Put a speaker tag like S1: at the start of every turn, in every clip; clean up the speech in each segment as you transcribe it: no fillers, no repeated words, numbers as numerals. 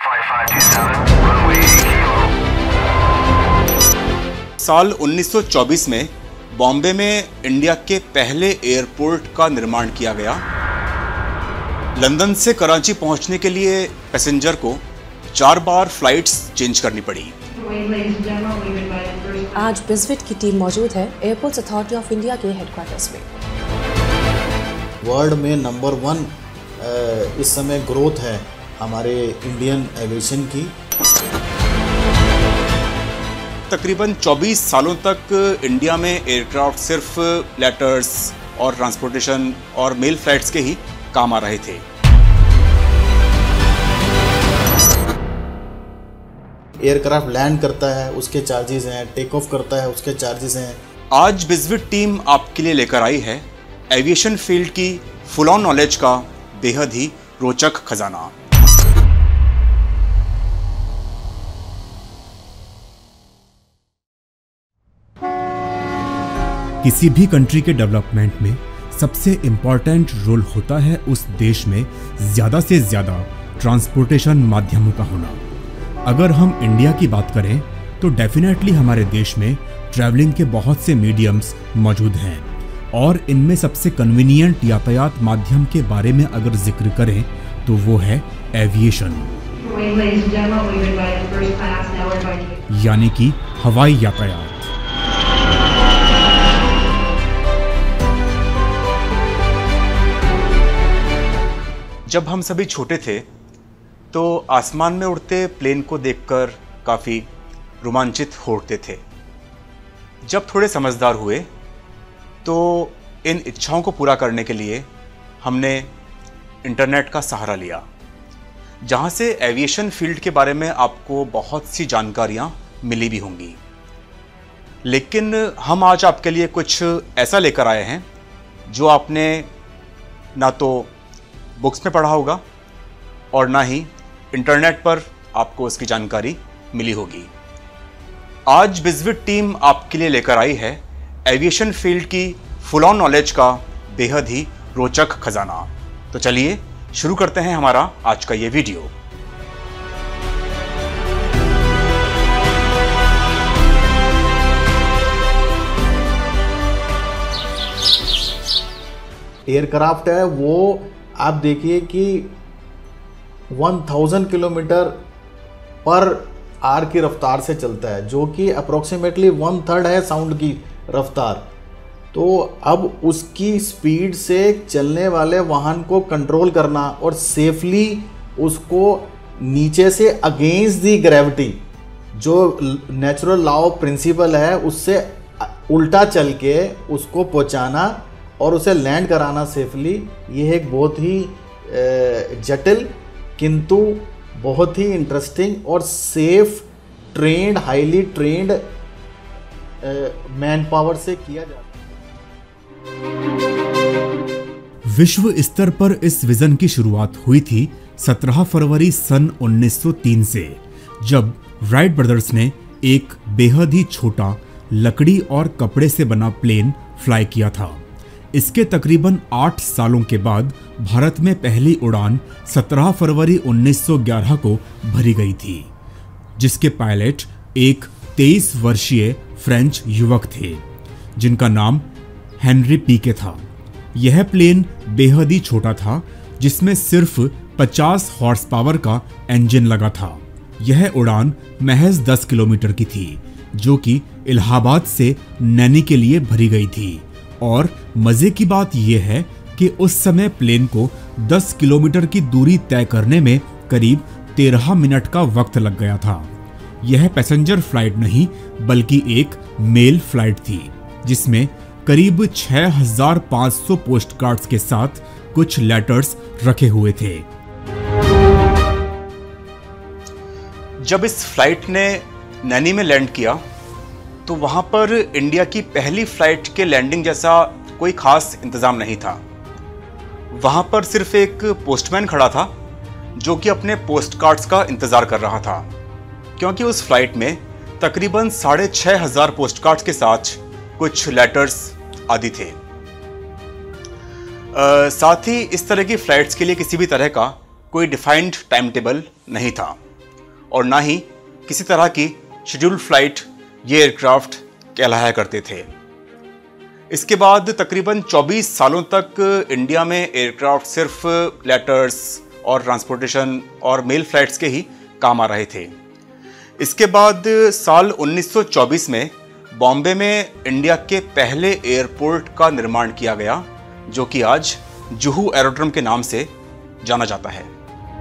S1: साल 1924 में बॉम्बे में इंडिया के पहले एयरपोर्ट का निर्माण किया गया। लंदन से कराची पहुंचने के लिए पैसेंजर को 4 बार फ्लाइट्स चेंज करनी पड़ी।
S2: आज बिजविट की टीम मौजूद है एयरपोर्ट्स अथॉरिटी ऑफ इंडिया के हेडक्वार्टर्स में।
S3: वर्ल्ड में नंबर 1 इस समय ग्रोथ है हमारे इंडियन एविएशन की।
S1: तकरीबन 24 सालों तक इंडिया में एयरक्राफ्ट सिर्फ लेटर्स और ट्रांसपोर्टेशन और मेल फ्लाइट्स के ही काम आ रहे थे।
S3: एयरक्राफ्ट लैंड करता है उसके चार्जेस हैं, टेक ऑफ करता है उसके चार्जेस हैं।
S1: आज बिजविट टीम आपके लिए लेकर आई है एविएशन फील्ड की फुल ऑन नॉलेज का बेहद ही रोचक खजाना।
S4: किसी भी कंट्री के डेवलपमेंट में सबसे इम्पॉर्टेंट रोल होता है उस देश में ज़्यादा से ज़्यादा ट्रांसपोर्टेशन माध्यमों का होना। अगर हम इंडिया की बात करें तो डेफिनेटली हमारे देश में ट्रैवलिंग के बहुत से मीडियम्स मौजूद हैं और इनमें सबसे कन्वीनियंट यातायात माध्यम के बारे में अगर जिक्र करें तो वो है एविएशन, यानी कि हवाई यातायात।
S1: जब हम सभी छोटे थे तो आसमान में उड़ते प्लेन को देखकर काफ़ी रोमांचित हो उठते थे। जब थोड़े समझदार हुए तो इन इच्छाओं को पूरा करने के लिए हमने इंटरनेट का सहारा लिया, जहां से एविएशन फील्ड के बारे में आपको बहुत सी जानकारियां मिली भी होंगी। लेकिन हम आज आपके लिए कुछ ऐसा लेकर आए हैं जो आपने ना तो बुक्स में पढ़ा होगा और ना ही इंटरनेट पर आपको उसकी जानकारी मिली होगी। आज बिजविट टीम आपके लिए लेकर आई है एविएशन फील्ड की फुल ऑन नॉलेज का बेहद ही रोचक खजाना। तो चलिए शुरू करते हैं हमारा आज का ये वीडियो।
S3: एयरक्राफ्ट है वो आप देखिए कि 1000 किलोमीटर पर आवर की रफ्तार से चलता है, जो कि अप्रोक्सीमेटली 1/3 है साउंड की रफ्तार। तो अब उसकी स्पीड से चलने वाले वाहन को कंट्रोल करना और सेफली उसको नीचे से अगेंस्ट दी ग्रेविटी, जो नेचुरल लॉ ऑफ प्रिंसिपल है, उससे उल्टा चल के उसको पहुंचाना और उसे लैंड कराना सेफली, ये एक बहुत ही जटिल किंतु बहुत ही इंटरेस्टिंग और safe trained, highly trained man power से किया जाता है।
S4: विश्व स्तर पर इस विजन की शुरुआत हुई थी 17 फरवरी सन 1903 से, जब राइट ब्रदर्स ने एक बेहद ही छोटा लकड़ी और कपड़े से बना प्लेन फ्लाई किया था। इसके तकरीबन 8 सालों के बाद भारत में पहली उड़ान 17 फरवरी 1911 को भरी गई थी, जिसके पायलट एक 23 वर्षीय फ्रेंच युवक थे जिनका नाम हेनरी पीके था। यह प्लेन बेहद ही छोटा था, जिसमें सिर्फ 50 हॉर्स पावर का इंजन लगा था। यह उड़ान महज 10 किलोमीटर की थी, जो कि इलाहाबाद से नैनी के लिए भरी गई थी। और मजे की बात यह है कि उस समय प्लेन को 10 किलोमीटर की दूरी तय करने में करीब 13 मिनट का वक्त लग गया था। यह पैसेंजर फ्लाइट नहीं बल्कि एक मेल फ्लाइट थी, जिसमें करीब 6500 पोस्ट कार्ड्स के साथ कुछ लेटर्स रखे हुए थे।
S1: जब इस फ्लाइट ने नैनी में लैंड किया तो वहां पर इंडिया की पहली फ्लाइट के लैंडिंग जैसा कोई खास इंतजाम नहीं था। वहां पर सिर्फ एक पोस्टमैन खड़ा था जो कि अपने पोस्ट कार्ड्स का इंतजार कर रहा था, क्योंकि उस फ्लाइट में तकरीबन 6500 पोस्ट कार्ड्स के साथ कुछ लेटर्स आदि थे। साथ ही इस तरह की फ्लाइट्स के लिए किसी भी तरह का कोई डिफाइंड टाइम टेबल नहीं था। और ना ही किसी तरह की शेड्यूल्ड फ्लाइट ये एयरक्राफ्ट कहलाया करते थे। इसके बाद तकरीबन 24 सालों तक इंडिया में एयरक्राफ्ट सिर्फ लेटर्स और ट्रांसपोर्टेशन और मेल फ्लाइट्स के ही काम आ रहे थे। इसके बाद साल 1924 में बॉम्बे में इंडिया के पहले एयरपोर्ट का निर्माण किया गया, जो कि आज जुहू एरोड्रम के नाम से जाना जाता है।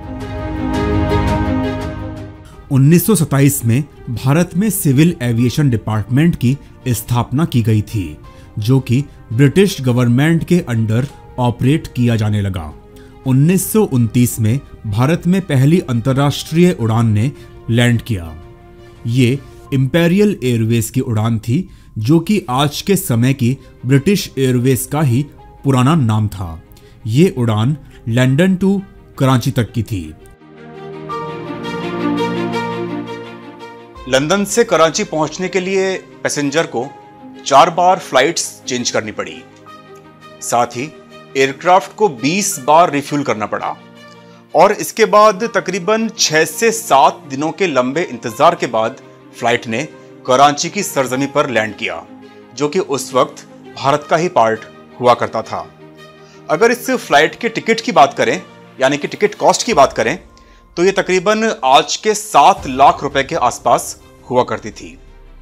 S4: 1927 में भारत में सिविल एविएशन डिपार्टमेंट की स्थापना की गई थी, जो कि ब्रिटिश गवर्नमेंट के अंडर ऑपरेट किया जाने लगा। 1929 में भारत में पहली अंतर्राष्ट्रीय उड़ान ने लैंड किया। ये इंपेरियल एयरवेज की उड़ान थी, जो कि आज के समय की ब्रिटिश एयरवेज का ही पुराना नाम था। ये उड़ान लंदन टू कराची तक की थी।
S1: लंदन से कराची पहुंचने के लिए पैसेंजर को 4 बार फ्लाइट्स चेंज करनी पड़ी। साथ ही एयरक्राफ्ट को 20 बार रिफ्यूल करना पड़ा और इसके बाद तकरीबन 6 से 7 दिनों के लंबे इंतजार के बाद फ्लाइट ने कराची की सरजमी पर लैंड किया, जो कि उस वक्त भारत का ही पार्ट हुआ करता था। अगर इस फ्लाइट के टिकट की बात करें, यानी कि टिकट कॉस्ट की बात करें, तो ये तकरीबन आज के 7 लाख रुपए के आसपास हुआ करती थी।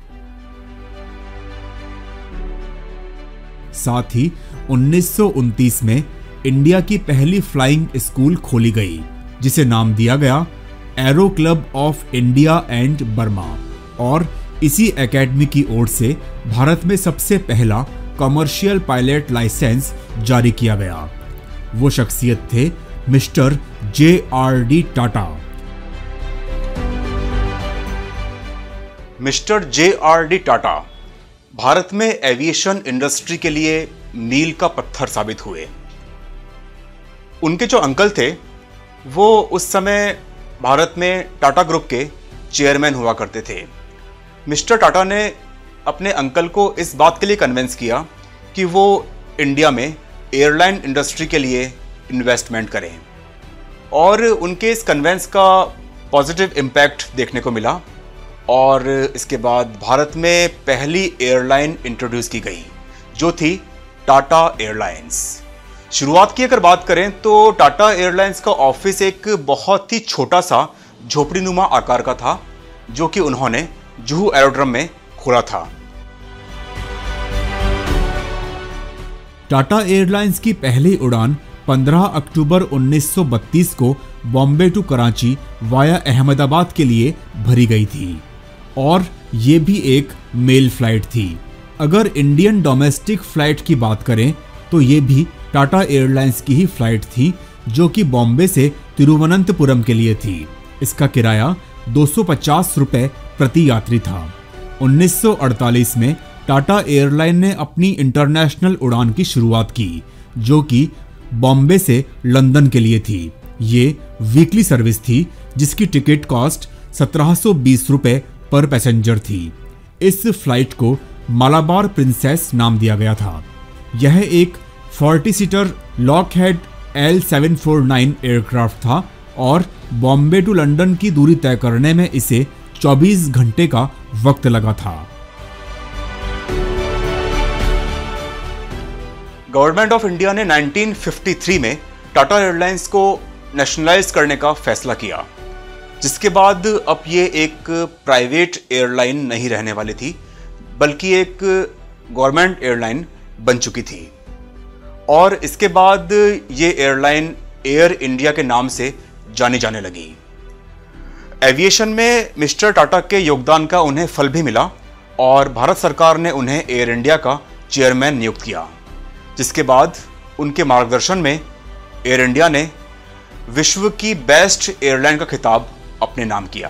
S4: साथ ही 1929 में इंडिया की पहली फ्लाइंग स्कूल खोली गई, जिसे नाम दिया गया aero club of India and Burma, और इसी एकेडमी की ओर से भारत में सबसे पहला कमर्शियल पायलट लाइसेंस जारी किया गया। वो शख्सियत थे mister J.R.D. Tata.
S1: Mister J.R.D. Tata Bharat में एविएशन इंडस्ट्री के लिए मील का पत्थर साबित हुए। उनके जो अंकल थे वो उस समय भारत में टाटा ग्रुप के चेयरमैन हुआ करते थे। मिस्टर टाटा ने अपने अंकल को इस बात के लिए कन्विंस किया कि वो इंडिया में एयरलाइन इंडस्ट्री के लिए इन्वेस्टमेंट करें, और उनके इस कन्विंस का पॉजिटिव इम्पैक्ट देखने को मिला और इसके बाद भारत में पहली एयरलाइन इंट्रोड्यूस की गई, जो थी टाटा एयरलाइंस। शुरुआत की अगर बात करें तो टाटा एयरलाइंस का ऑफिस एक बहुत ही छोटा सा झोपड़ीनुमा आकार का था, जो कि उन्होंने जुहू एरोड्रम में खोला था।
S4: टाटा एयरलाइंस की पहली उड़ान 15 अक्टूबर 1932 को बॉम्बे टू कराची वाया अहमदाबाद के लिए भरी गई थी, और ये भी एक मेल फ्लाइट थी। अगर इंडियन डोमेस्टिक फ्लाइट की बात करें तो ये भी टाटा एयरलाइंस की ही फ्लाइट थी, जो कि बॉम्बे से तिरुवनंतपुरम के लिए थी। इसका किराया 250 रुपए प्रति यात्री था। 1948 में टाटा एयरलाइन ने अपनी इंटरनेशनल उड़ान की शुरुआत की, जो कि बॉम्बे से लंदन के लिए थी। ये वीकली सर्विस थी, जिसकी टिकट कॉस्ट 1720 रुपए पर पैसेंजर थी। इस फ्लाइट को मालाबार प्रिंसेस नाम दिया गया था। यह एक 40 सीटर लॉकहेड L749 एयरक्राफ्ट था और बॉम्बे टू लंदन की दूरी तय करने में इसे 24 घंटे का वक्त लगा था।
S1: गवर्नमेंट ऑफ इंडिया ने 1953 में टाटा एयरलाइंस को नेशनलाइज करने का फैसला किया, जिसके बाद अब ये एक प्राइवेट एयरलाइन नहीं रहने वाली थी, बल्कि एक गवर्नमेंट एयरलाइन बन चुकी थी। और इसके बाद ये एयरलाइन एयर इंडिया के नाम से जानी जाने लगी। एविएशन में मिस्टर टाटा के योगदान का उन्हें फल भी मिला और भारत सरकार ने उन्हें एयर इंडिया का चेयरमैन नियुक्त किया, जिसके बाद उनके मार्गदर्शन में एयर इंडिया ने विश्व की बेस्ट एयरलाइन का खिताब अपने नाम किया।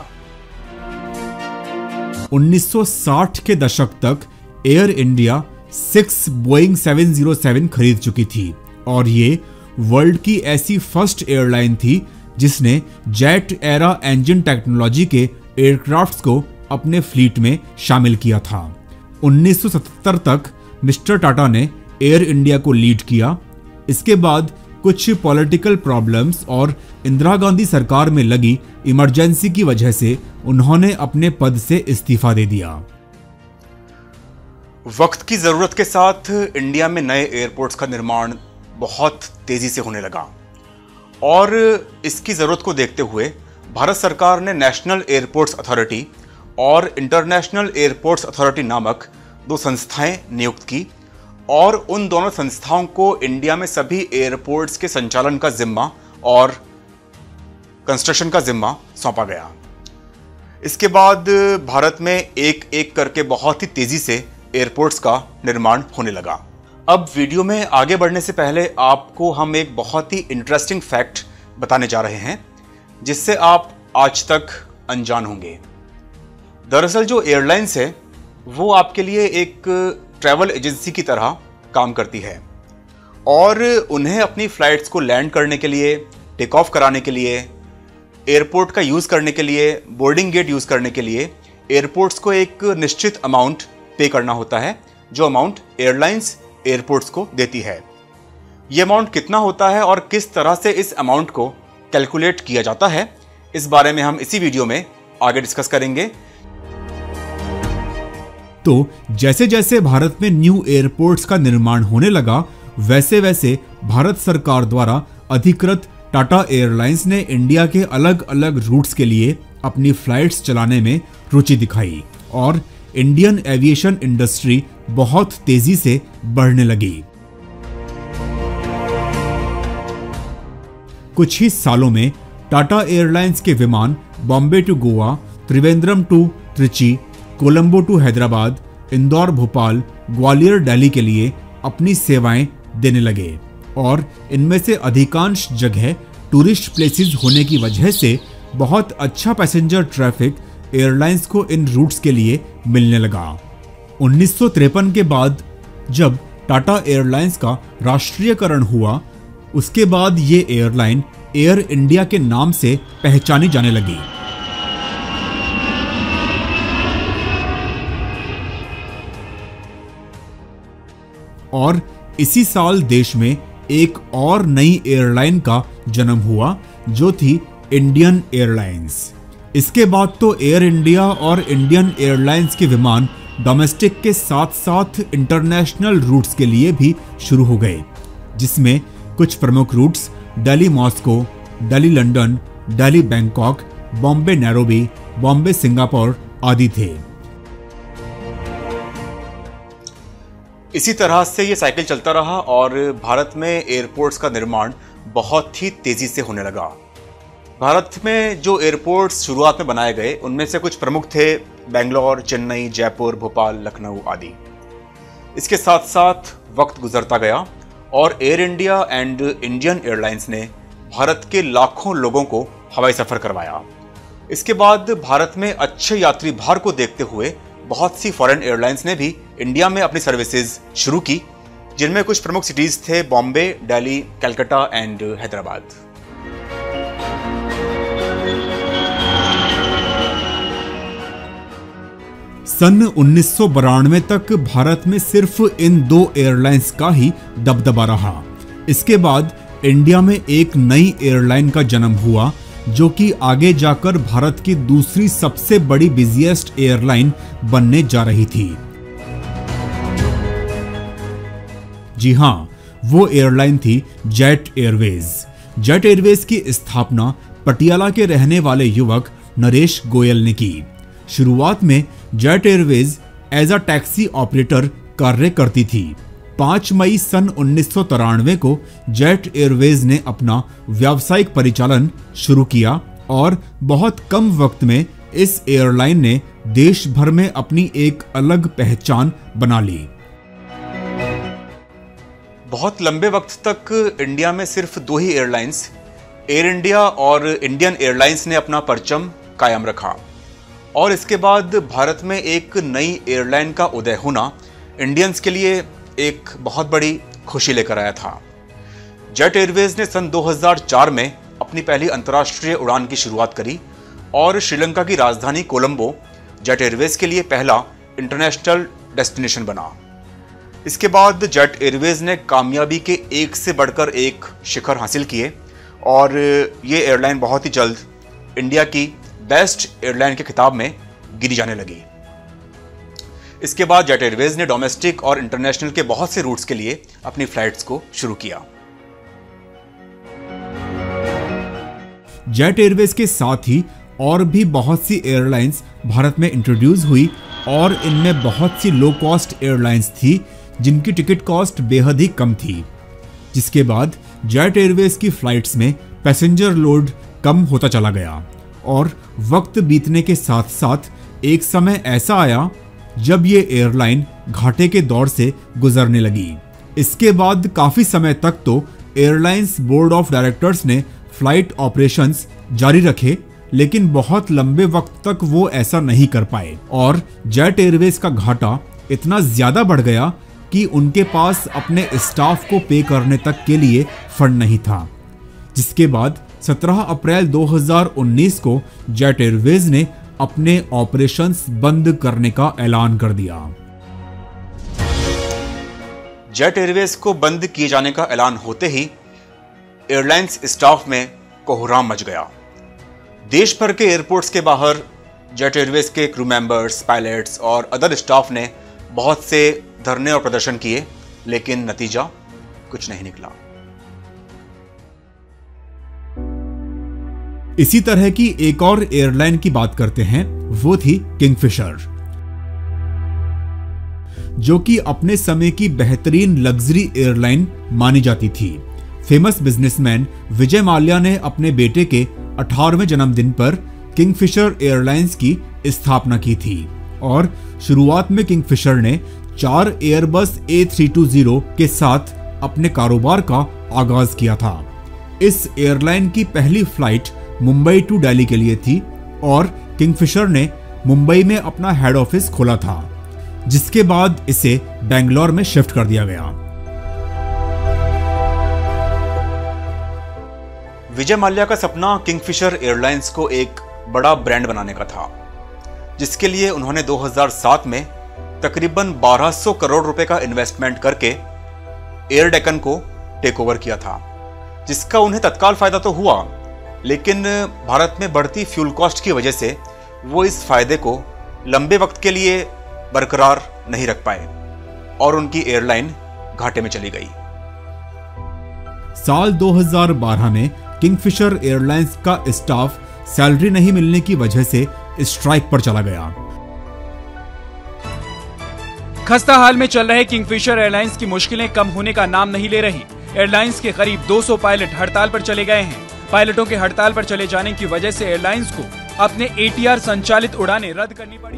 S4: 1960 के दशक तक एयर इंडिया 6 बोइंग 707 खरीद चुकी थी और ये वर्ल्ड की ऐसी फर्स्ट एयरलाइन थी जिसने जेट एरा इंजन टेक्नोलॉजी के एयरक्राफ्ट्स को अपने फ्लीट में शामिल किया था। 1977 तक मिस्टर टाटा ने एयर इंडिया को लीड किया। इसके बाद कुछ पॉलिटिकल प्रॉब्लम्स और इंदिरा गांधी सरकार में लगी इमरजेंसी की वजह से उन्होंने अपने पद से इस्तीफा दे दिया।
S1: वक्त की जरूरत के साथ इंडिया में नए एयरपोर्ट्स का निर्माण बहुत तेजी से होने लगा और इसकी जरूरत को देखते हुए भारत सरकार ने नेशनल एयरपोर्ट्स अथॉरिटी और इंटरनेशनल एयरपोर्ट्स अथॉरिटी नामक 2 संस्थाएं नियुक्त की और उन दोनों संस्थाओं को इंडिया में सभी एयरपोर्ट्स के संचालन का जिम्मा और कंस्ट्रक्शन का जिम्मा सौंपा गया। इसके बाद भारत में एक एक करके बहुत ही तेजी से एयरपोर्ट्स का निर्माण होने लगा। अब वीडियो में आगे बढ़ने से पहले आपको हम एक बहुत ही इंटरेस्टिंग फैक्ट बताने जा रहे हैं जिससे आप आज तक अनजान होंगे। दरअसल जो एयरलाइंस है वो आपके लिए एक ट्रैवल एजेंसी की तरह काम करती है और उन्हें अपनी फ्लाइट्स को लैंड करने के लिए, टेक ऑफ कराने के लिए, एयरपोर्ट का यूज़ करने के लिए, बोर्डिंग गेट यूज़ करने के लिए एयरपोर्ट्स को एक निश्चित अमाउंट पे करना होता है, जो अमाउंट एयरलाइंस एयरपोर्ट्स को देती है। ये अमाउंट कितना होता है और किस तरह से इस अमाउंट को कैलकुलेट किया जाता है, इस बारे में हम इसी वीडियो में आगे डिस्कस करेंगे।
S4: तो जैसे जैसे भारत में न्यू एयरपोर्ट्स का निर्माण होने लगा, वैसे वैसे भारत सरकार द्वारा अधिकृत टाटा एयरलाइंस ने इंडिया के अलग अलग रूट्स के लिए अपनी फ्लाइट्स चलाने में रुचि दिखाई और इंडियन एविएशन इंडस्ट्री बहुत तेजी से बढ़ने लगी। कुछ ही सालों में टाटा एयरलाइंस के विमान Bombay to Goa, Trivandrum to Trichy, Colombo to Hyderabad, Indore, Bhopal, Gwalior, Delhi के लिए अपनी सेवाएं देने लगे और इनमें से अधिकांश जगह टूरिस्ट प्लेसेस होने की वजह से बहुत अच्छा पैसेंजर ट्रैफिक एयरलाइंस को इन रूट्स के लिए मिलने लगा। 1953 के बाद जब टाटा एयरलाइंस का राष्ट्रीयकरण हुआ, उसके बाद ये एयरलाइन एयर इंडिया के नाम से पहचानी जाने लगी। और इसी साल देश में एक और नई एयरलाइन का जन्म हुआ जो थी इंडियन एयरलाइंस। इसके बाद तो एयर इंडिया और इंडियन एयरलाइंस के विमान डोमेस्टिक के साथ साथ इंटरनेशनल रूट्स के लिए भी शुरू हो गए, जिसमें कुछ प्रमुख routes Delhi Moscow, Delhi London, Delhi Bangkok, Bombay Nairobi, Bombay Singapore आदि थे।
S1: इसी तरह से ये साइकिल चलता रहा और भारत में एयरपोर्ट्स का निर्माण बहुत ही तेजी से होने लगा। भारत में जो एयरपोर्ट्स शुरुआत में बनाए गए उनमें से कुछ प्रमुख थे बेंगलोर, चेन्नई, जयपुर, भोपाल, लखनऊ आदि। इसके साथ साथ वक्त गुजरता गया और air India and Indian airlines ने भारत के लाखों लोगों को हवाई सफ़र करवाया। इसके बाद भारत में अच्छे यात्री भार को देखते हुए बहुत सी फॉरेन एयरलाइंस ने भी इंडिया में अपनी सर्विसेज शुरू की, जिनमें कुछ प्रमुख सिटीज थे बॉम्बे, दिल्ली, कलकत्ता एंड हैदराबाद।
S4: सन 1992 तक भारत में सिर्फ इन 2 एयरलाइंस का ही दबदबा रहा। इसके बाद इंडिया में एक नई एयरलाइन का जन्म हुआ जो कि आगे जाकर भारत की दूसरी सबसे बड़ी बिजिएस्ट एयरलाइन बनने जा रही थी। जी हां, वो एयरलाइन थी जेट एयरवेज। जेट एयरवेज की स्थापना पटियाला के रहने वाले युवक नरेश गोयल ने की। शुरुआत में jet airways as a taxi operator कार्य करती थी। 5 मई सन 1993 को जेट एयरवेज ने अपना व्यावसायिक परिचालन शुरू किया और बहुत कम वक्त में इस एयरलाइन ने देश भर में अपनी एक अलग पहचान बना ली।
S1: बहुत लंबे वक्त तक इंडिया में सिर्फ 2 ही एयरलाइंस, एयर इंडिया और इंडियन एयरलाइंस ने अपना परचम कायम रखा और इसके बाद भारत में एक नई एयरलाइन का उदय होना इंडियंस के लिए एक बहुत बड़ी खुशी लेकर आया था। जेट एयरवेज ने सन 2004 में अपनी पहली अंतर्राष्ट्रीय उड़ान की शुरुआत करी और श्रीलंका की राजधानी कोलंबो जेट एयरवेज के लिए पहला इंटरनेशनल डेस्टिनेशन बना। इसके बाद जेट एयरवेज ने कामयाबी के एक से बढ़कर एक शिखर हासिल किए और ये एयरलाइन बहुत ही जल्द इंडिया की बेस्ट एयरलाइन के खिताब में गिनी जाने लगी। इसके बाद जेट एयरवेज ने डोमेस्टिक और इंटरनेशनल के बहुत से रूट्स के लिए अपनी फ्लाइट्स को शुरू किया।
S4: जेट एयरवेज के साथ ही और भी बहुत सी एयरलाइंस भारत में इंट्रोड्यूस हुई और इनमें बहुत सी लो कॉस्ट एयरलाइंस थी जिनकी टिकट कॉस्ट बेहद ही कम थी। जिसके बाद जेट एयरवेज की फ्लाइट्स में पैसेंजर लोड कम होता चला गया और वक्त बीतने के साथ साथ एक समय ऐसा आया जब ये एयरलाइन घाटे के दौर से गुजरने लगी। इसके बाद काफी समय तक तो एयरलाइंस बोर्ड ऑफ डायरेक्टर्स ने फ्लाइट ऑपरेशंस जारी रखे, लेकिन बहुत लंबे वक्त तक वो ऐसा नहीं कर पाए और जेट एयरवेज का घाटा इतना ज्यादा बढ़ गया कि उनके पास अपने स्टाफ को पे करने तक के लिए फंड नहीं था। जिसके बाद 17 अप्रैल 2019 को जेट एयरवेज ने अपने ऑपरेशंस बंद करने का ऐलान कर दिया।
S1: जेट एयरवेज को बंद किए जाने का ऐलान होते ही एयरलाइंस स्टाफ में कोहराम मच गया। देश भर के एयरपोर्ट्स के बाहर जेट एयरवेज के क्रू मेंबर्स, पायलट्स और अदर स्टाफ ने बहुत से धरने और प्रदर्शन किए, लेकिन नतीजा कुछ नहीं निकला।
S4: इसी तरह की एक और एयरलाइन की बात करते हैं, वो थी किंगफिशर, जो कि अपने समय की बेहतरीन लग्जरी एयरलाइन मानी जाती थी। फेमस बिजनेसमैन विजय माल्या ने अपने बेटे के 18वें जन्मदिन पर किंगफिशर एयरलाइंस की स्थापना की थी और शुरुआत में किंगफिशर ने 4 एयरबस A320 के साथ अपने कारोबार का आगाज किया था। इस एयरलाइन की पहली फ्लाइट मुंबई टू दिल्ली के लिए थी और किंगफिशर ने मुंबई में अपना हेड ऑफिस खोला था, जिसके बाद इसे बेंगलोर में शिफ्ट कर दिया गया।
S1: विजय माल्या का सपना किंगफिशर एयरलाइंस को एक बड़ा ब्रांड बनाने का था, जिसके लिए उन्होंने 2007 में तकरीबन 1200 करोड़ रुपए का इन्वेस्टमेंट करके एयर डेक्कन को टेक ओवर किया था, जिसका उन्हें तत्काल फायदा तो हुआ, लेकिन भारत में बढ़ती फ्यूल कॉस्ट की वजह से वो इस फायदे को लंबे वक्त के लिए बरकरार नहीं रख पाए और उनकी एयरलाइन घाटे में चली गई।
S4: साल 2012 में किंगफिशर एयरलाइंस का स्टाफ सैलरी नहीं मिलने की वजह से स्ट्राइक पर चला गया।
S5: खस्ता हाल में चल रहे किंगफिशर एयरलाइंस की मुश्किलें कम होने का नाम नहीं ले रही। एयरलाइंस के करीब 200 पायलट हड़ताल पर चले गए हैं। पायलटों के हड़ताल पर चले जाने की वजह से एयरलाइंस को अपने ATR संचालित उड़ानें रद्द करनी पड़ी।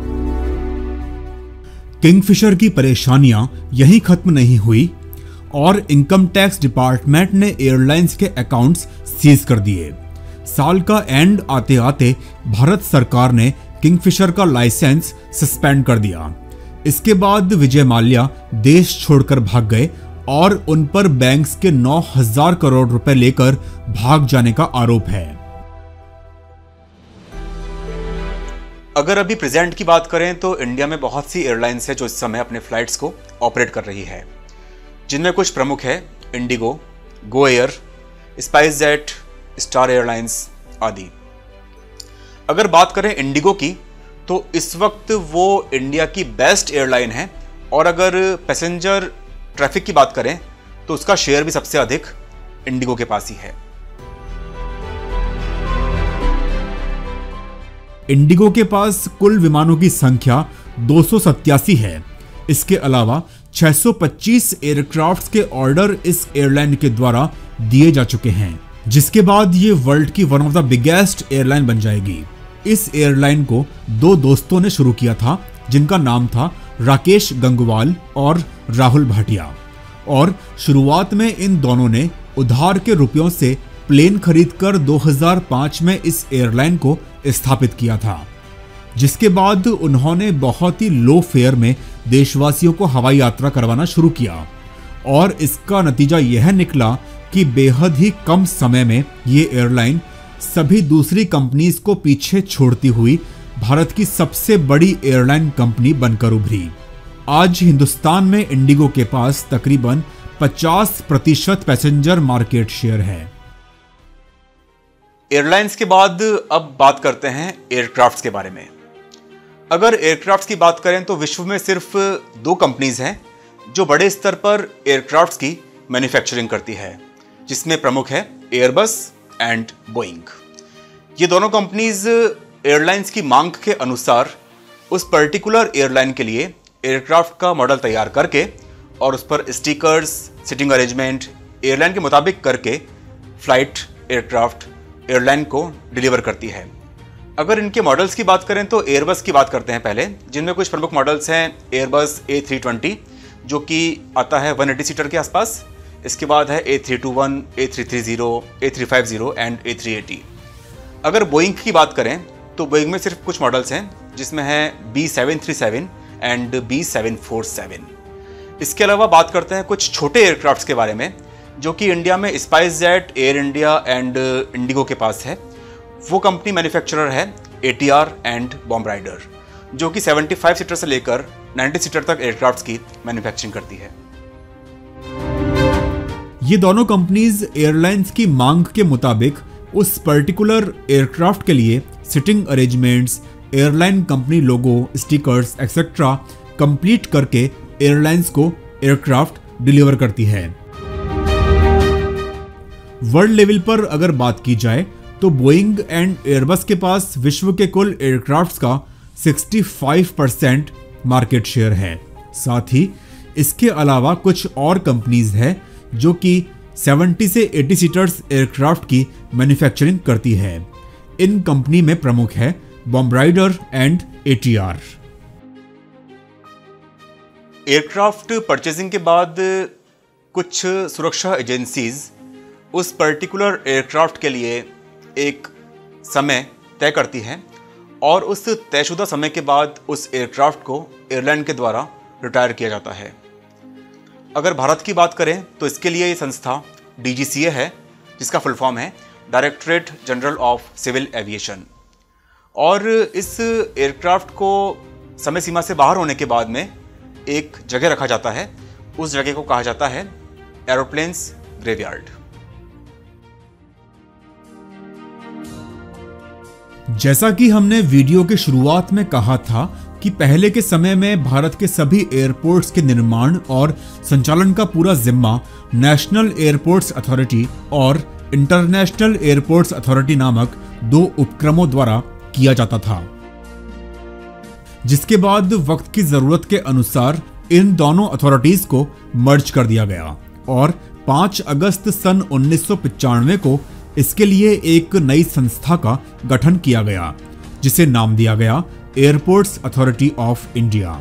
S4: किंगफिशर की परेशानियां यहीं खत्म नहीं हुई और इनकम टैक्स डिपार्टमेंट ने एयरलाइंस के अकाउंट्स सीज कर दिए। साल का एंड आते आते भारत सरकार ने किंगफिशर का लाइसेंस सस्पेंड कर दिया। इसके बाद विजय माल्या देश छोड़कर भाग गए और उन पर बैंक्स के 9,000 करोड़ रुपए लेकर भाग जाने का आरोप है।
S1: अगर अभी प्रेजेंट की बात करें तो इंडिया में बहुत सी एयरलाइंस है जो इस समय अपने फ्लाइट्स को ऑपरेट कर रही है, जिनमें कुछ प्रमुख है IndiGo, Go Air, SpiceJet, Star Airlines आदि। अगर बात करें इंडिगो की तो इस वक्त वो इंडिया की बेस्ट एयरलाइन है और अगर पैसेंजर ट्रैफिक की बात करें तो उसका शेयर भी सबसे अधिक इंडिगो के पास ही है।
S4: इंडिगो के पास कुल विमानों की संख्या 287 है। इसके अलावा 625 एयरक्राफ्ट्स के ऑर्डर इस एयरलाइन के द्वारा दिए जा चुके हैं, जिसके बाद ये वर्ल्ड की one of the biggest airline बन जाएगी। इस एयरलाइन को 2 दोस्तों ने शुरू किया था, जिनका नाम था राकेश गंगवाल और राहुल भाटिया, और शुरुआत में इन दोनों ने उधार के रुपयों से प्लेन खरीदकर 2005 में इस एयरलाइन को स्थापित किया था, जिसके बाद उन्होंने बहुत ही लो फेयर में देशवासियों को हवाई यात्रा करवाना शुरू किया और इसका नतीजा यह निकला कि बेहद ही कम समय में ये एयरलाइन सभी दूसरी कंपनीज को पीछे छोड़ती हुई भारत की सबसे बड़ी एयरलाइन कंपनी बनकर उभरी। आज हिंदुस्तान में इंडिगो के पास तकरीबन 50% पैसेंजर मार्केट शेयर है।
S1: एयरलाइंस के बाद अब बात करते हैं एयरक्राफ्ट्स के बारे में। अगर एयरक्राफ्ट्स की बात करें तो विश्व में सिर्फ 2 कंपनीज हैं जो बड़े स्तर पर एयरक्राफ्ट्स की मैन्युफैक्चरिंग करती है, जिसमें प्रमुख है एयरबस एंड बोइंग। ये दोनों कंपनीज एयरलाइंस की मांग के अनुसार उस पर्टिकुलर एयरलाइन के लिए एयरक्राफ्ट का मॉडल तैयार करके और उस पर स्टिकर्स, सिटिंग अरेंजमेंट एयरलाइन के मुताबिक करके फ्लाइट एयरक्राफ्ट एयरलाइन को डिलीवर करती है। अगर इनके मॉडल्स की बात करें तो एयरबस की बात करते हैं पहले, जिनमें कुछ प्रमुख मॉडल्स हैं एयरबस A320 जो कि आता है 180 सीटर के आसपास। इसके बाद है A321, A330, A350 and A380। अगर बोइंग की बात करें तो बोइंग में सिर्फ कुछ मॉडल्स हैं, जिसमें है B737 एंड B747। इसके अलावा बात करते हैं कुछ छोटे एयरक्राफ्ट्स के बारे में, जो कि इंडिया में SpiceJet, Air India and IndiGo के पास है। वो कंपनी मैन्युफैक्चरर है ATR एंड बॉम्बराइडर, जो कि 75 सीटर से लेकर 90 सीटर तक एयरक्राफ्ट्स की मैन्युफैक्चरिंग करती है।
S4: ये दोनों कंपनीज एयरलाइंस की मांग के मुताबिक उस पर्टिकुलर एयरक्राफ्ट के लिए seating arrangements, airline company logo, stickers etcetera complete करके एयरलाइंस को एयरक्राफ्ट डिलीवर करती है। वर्ल्ड लेवल पर अगर बात की जाए तो बोइंग एंड एयरबस के पास विश्व के कुल एयरक्राफ्ट्स का 65% मार्केट शेयर है। साथ ही इसके अलावा कुछ और कंपनीज हैं जो कि 70 से 80 सीटर्स एयरक्राफ्ट की मैन्युफैक्चरिंग करती है। इन कंपनी में प्रमुख है Bombardier and ATR।
S1: Aircraft purchasing के बाद कुछ सुरक्षा एजेंसीज उस पर्टिकुलर एयरक्राफ्ट के लिए एक समय तय करती हैं और उस तयशुदा समय के बाद उस एयरक्राफ्ट को एयरलाइन के द्वारा रिटायर किया जाता है। अगर भारत की बात करें तो इसके लिए ये संस्था DGCA है, जिसका फुल फॉर्म है directorate general of civil aviation. और इस एयरक्राफ्ट को समय सीमा से बाहर होने के बाद में एक जगह रखा जाता है। उस जगह को कहा जाता है एरोप्लेन्स ग्रेवयार्ड।
S4: जैसा कि हमने वीडियो के शुरुआत में कहा था कि पहले के समय में भारत के सभी एयरपोर्ट्स के निर्माण और संचालन का पूरा जिम्मा नेशनल एयरपोर्ट्स अथॉरिटी और इंटरनेशनल एयरपोर्ट्स अथॉरिटी नामक 2 उपक्रमों द्वारा किया जाता था, जिसके बाद वक्त की जरूरत के अनुसार इन दोनों अथॉरिटीज को मर्ज कर दिया गया और 5 अगस्त सन 1995 को इसके लिए एक नई संस्था का गठन किया गया, जिसे नाम दिया गया एयरपोर्ट्स अथॉरिटी ऑफ इंडिया।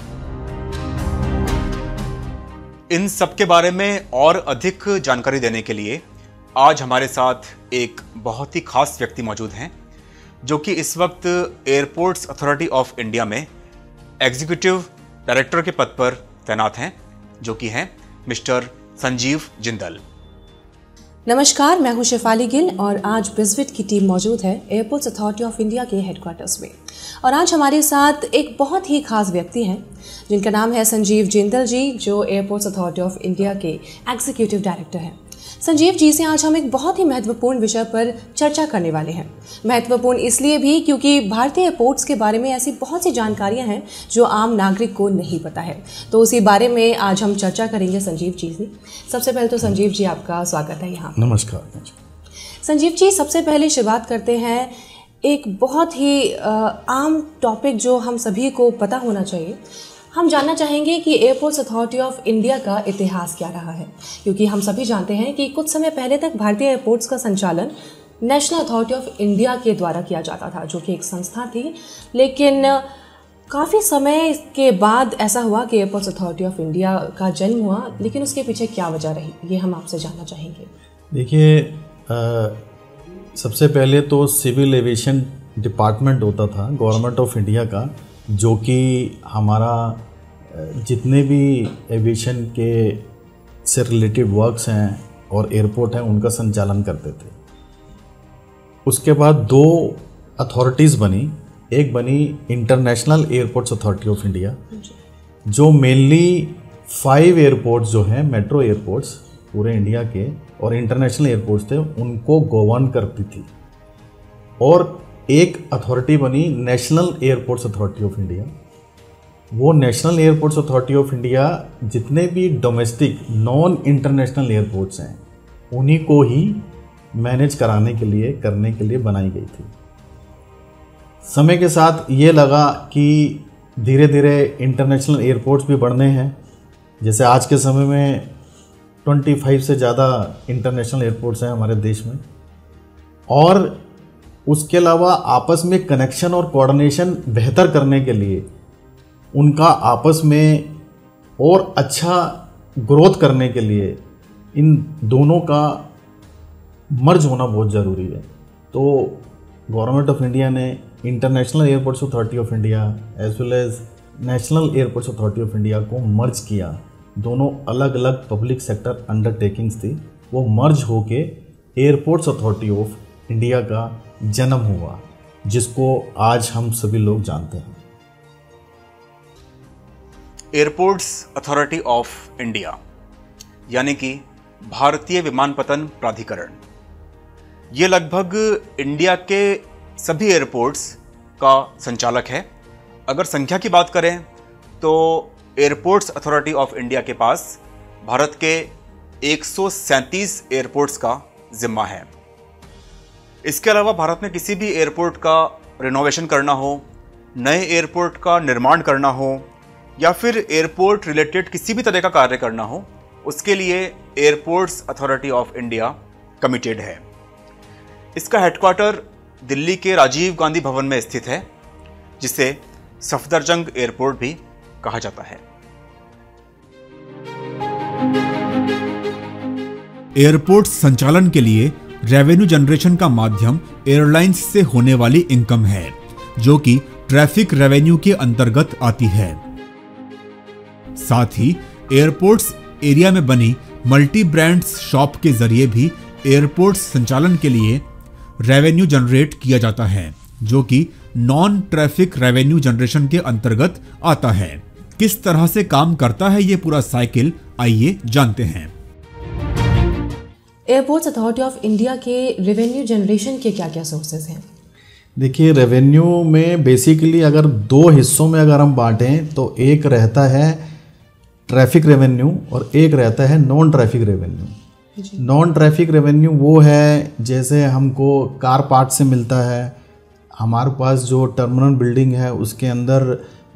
S1: इन सब के बारे में और अधिक जानकारी देने के लिए आज हमारे साथ एक बहुत ही खास व्यक्ति मौजूद हैं, जो कि इस वक्त एयरपोर्ट्स अथॉरिटी ऑफ इंडिया में एग्जीक्यूटिव डायरेक्टर के पद पर तैनात हैं, जो कि हैं मिस्टर संजीव जिंदल।
S2: नमस्कार, मैं हूं शेफाली गिल और आज बिजविट की टीम मौजूद है एयरपोर्ट्स अथॉरिटी ऑफ इंडिया के हेडक्वार्टर्स में। और आज हमारे साथ एक बहुत ही खास व्यक्ति हैं जिनका नाम है संजीव जिंदल जी, जो एयरपोर्ट्स अथॉरिटी ऑफ इंडिया के एग्जीक्यूटिव डायरेक्टर हैं। संजीव जी से आज हम एक बहुत ही महत्वपूर्ण विषय पर चर्चा करने वाले हैं। महत्वपूर्ण इसलिए भी क्योंकि भारतीय एयरपोर्ट्स के बारे में ऐसी बहुत सी जानकारियां हैं जो आम नागरिक को नहीं पता है, तो उसी बारे में आज हम चर्चा करेंगे संजीव जी से। सबसे पहले तो संजीव जी आपका स्वागत है यहाँ।
S3: नमस्कार।
S2: संजीव जी, सबसे पहले शुरुआत करते हैं एक बहुत ही आम टॉपिक जो हम सभी को पता होना चाहिए। हम जानना चाहेंगे कि एयरपोर्ट्स अथॉरिटी ऑफ इंडिया का इतिहास क्या रहा है, क्योंकि हम सभी जानते हैं कि कुछ समय पहले तक भारतीय एयरपोर्ट्स का संचालन नेशनल अथॉरिटी ऑफ इंडिया के द्वारा किया जाता था, जो कि एक संस्था थी। लेकिन काफ़ी समय के बाद ऐसा हुआ कि एयरपोर्ट्स अथॉरिटी ऑफ इंडिया का जन्म हुआ, लेकिन उसके पीछे क्या वजह रही, ये हम आपसे जानना चाहेंगे।
S3: देखिए, सबसे पहले तो सिविल एविएशन डिपार्टमेंट होता था गवर्नमेंट ऑफ इंडिया का, जो कि हमारा जितने भी एविएशन के से रिलेटेड वर्क्स हैं और एयरपोर्ट हैं उनका संचालन करते थे। उसके बाद 2 अथॉरिटीज़ बनी। एक बनी International airports authority of India, जो मेनली 5 एयरपोर्ट्स जो हैं, मेट्रो एयरपोर्ट्स पूरे इंडिया के और इंटरनेशनल एयरपोर्ट्स थे, उनको गवर्न करती थी। और एक अथॉरिटी बनी National airports authority of India. वो National airports authority of India जितने भी डोमेस्टिक नॉन इंटरनेशनल एयरपोर्ट्स हैं उन्हीं को ही मैनेज करने के लिए बनाई गई थी। समय के साथ ये लगा कि धीरे धीरे इंटरनेशनल एयरपोर्ट्स भी बढ़ने हैं। जैसे आज के समय में 25 से ज़्यादा इंटरनेशनल एयरपोर्ट्स हैं हमारे देश में, और उसके अलावा आपस में कनेक्शन और कोऑर्डिनेशन बेहतर करने के लिए उनका आपस में और अच्छा ग्रोथ करने के लिए इन दोनों का मर्ज होना बहुत ज़रूरी है। तो गवर्नमेंट ऑफ इंडिया ने International airports authority of India as well as National airports authority of India को मर्ज किया। दोनों अलग अलग पब्लिक सेक्टर अंडरटेकिंग्स थी, वो मर्ज होके एयरपोर्ट्स अथॉरिटी ऑफ इंडिया का जन्म हुआ, जिसको आज हम सभी लोग जानते हैं।
S1: एयरपोर्ट्स अथॉरिटी ऑफ इंडिया यानी कि भारतीय विमानपत्तन प्राधिकरण, ये लगभग इंडिया के सभी एयरपोर्ट्स का संचालक है। अगर संख्या की बात करें तो एयरपोर्ट्स अथॉरिटी ऑफ इंडिया के पास भारत के 137 एयरपोर्ट्स का जिम्मा है। इसके अलावा भारत में किसी भी एयरपोर्ट का रिनोवेशन करना हो, नए एयरपोर्ट का निर्माण करना हो या फिर एयरपोर्ट रिलेटेड किसी भी तरह का कार्य करना हो, उसके लिए Airports authority of India committed है। इसका हेडक्वार्टर दिल्ली के राजीव गांधी भवन में स्थित है, जिसे सफदरजंग एयरपोर्ट भी कहा जाता है।
S4: एयरपोर्ट संचालन के लिए रेवेन्यू जनरेशन का माध्यम एयरलाइंस से होने वाली इनकम है, जो कि ट्रैफिक रेवेन्यू के अंतर्गत आती है। साथ ही एयरपोर्ट्स एरिया में बनी मल्टी ब्रांड्स शॉप के जरिए भी एयरपोर्ट्स संचालन के लिए रेवेन्यू जनरेट किया जाता है, जो कि नॉन ट्रैफिक रेवेन्यू जनरेशन के अंतर्गत आता है। किस तरह से काम करता है ये पूरा साइकिल, आइए जानते हैं।
S2: एयरपोर्ट्स अथॉरिटी ऑफ इंडिया के रेवेन्यू जनरेशन के क्या क्या सोर्सेज हैं?
S3: देखिए, रेवेन्यू में बेसिकली अगर 2 हिस्सों में अगर हम बांटें तो एक रहता है ट्रैफिक रेवेन्यू और एक रहता है non traffic revenue. Non traffic revenue वो है जैसे हमको कार पार्ट से मिलता है, हमारे पास जो टर्मिनल बिल्डिंग है उसके अंदर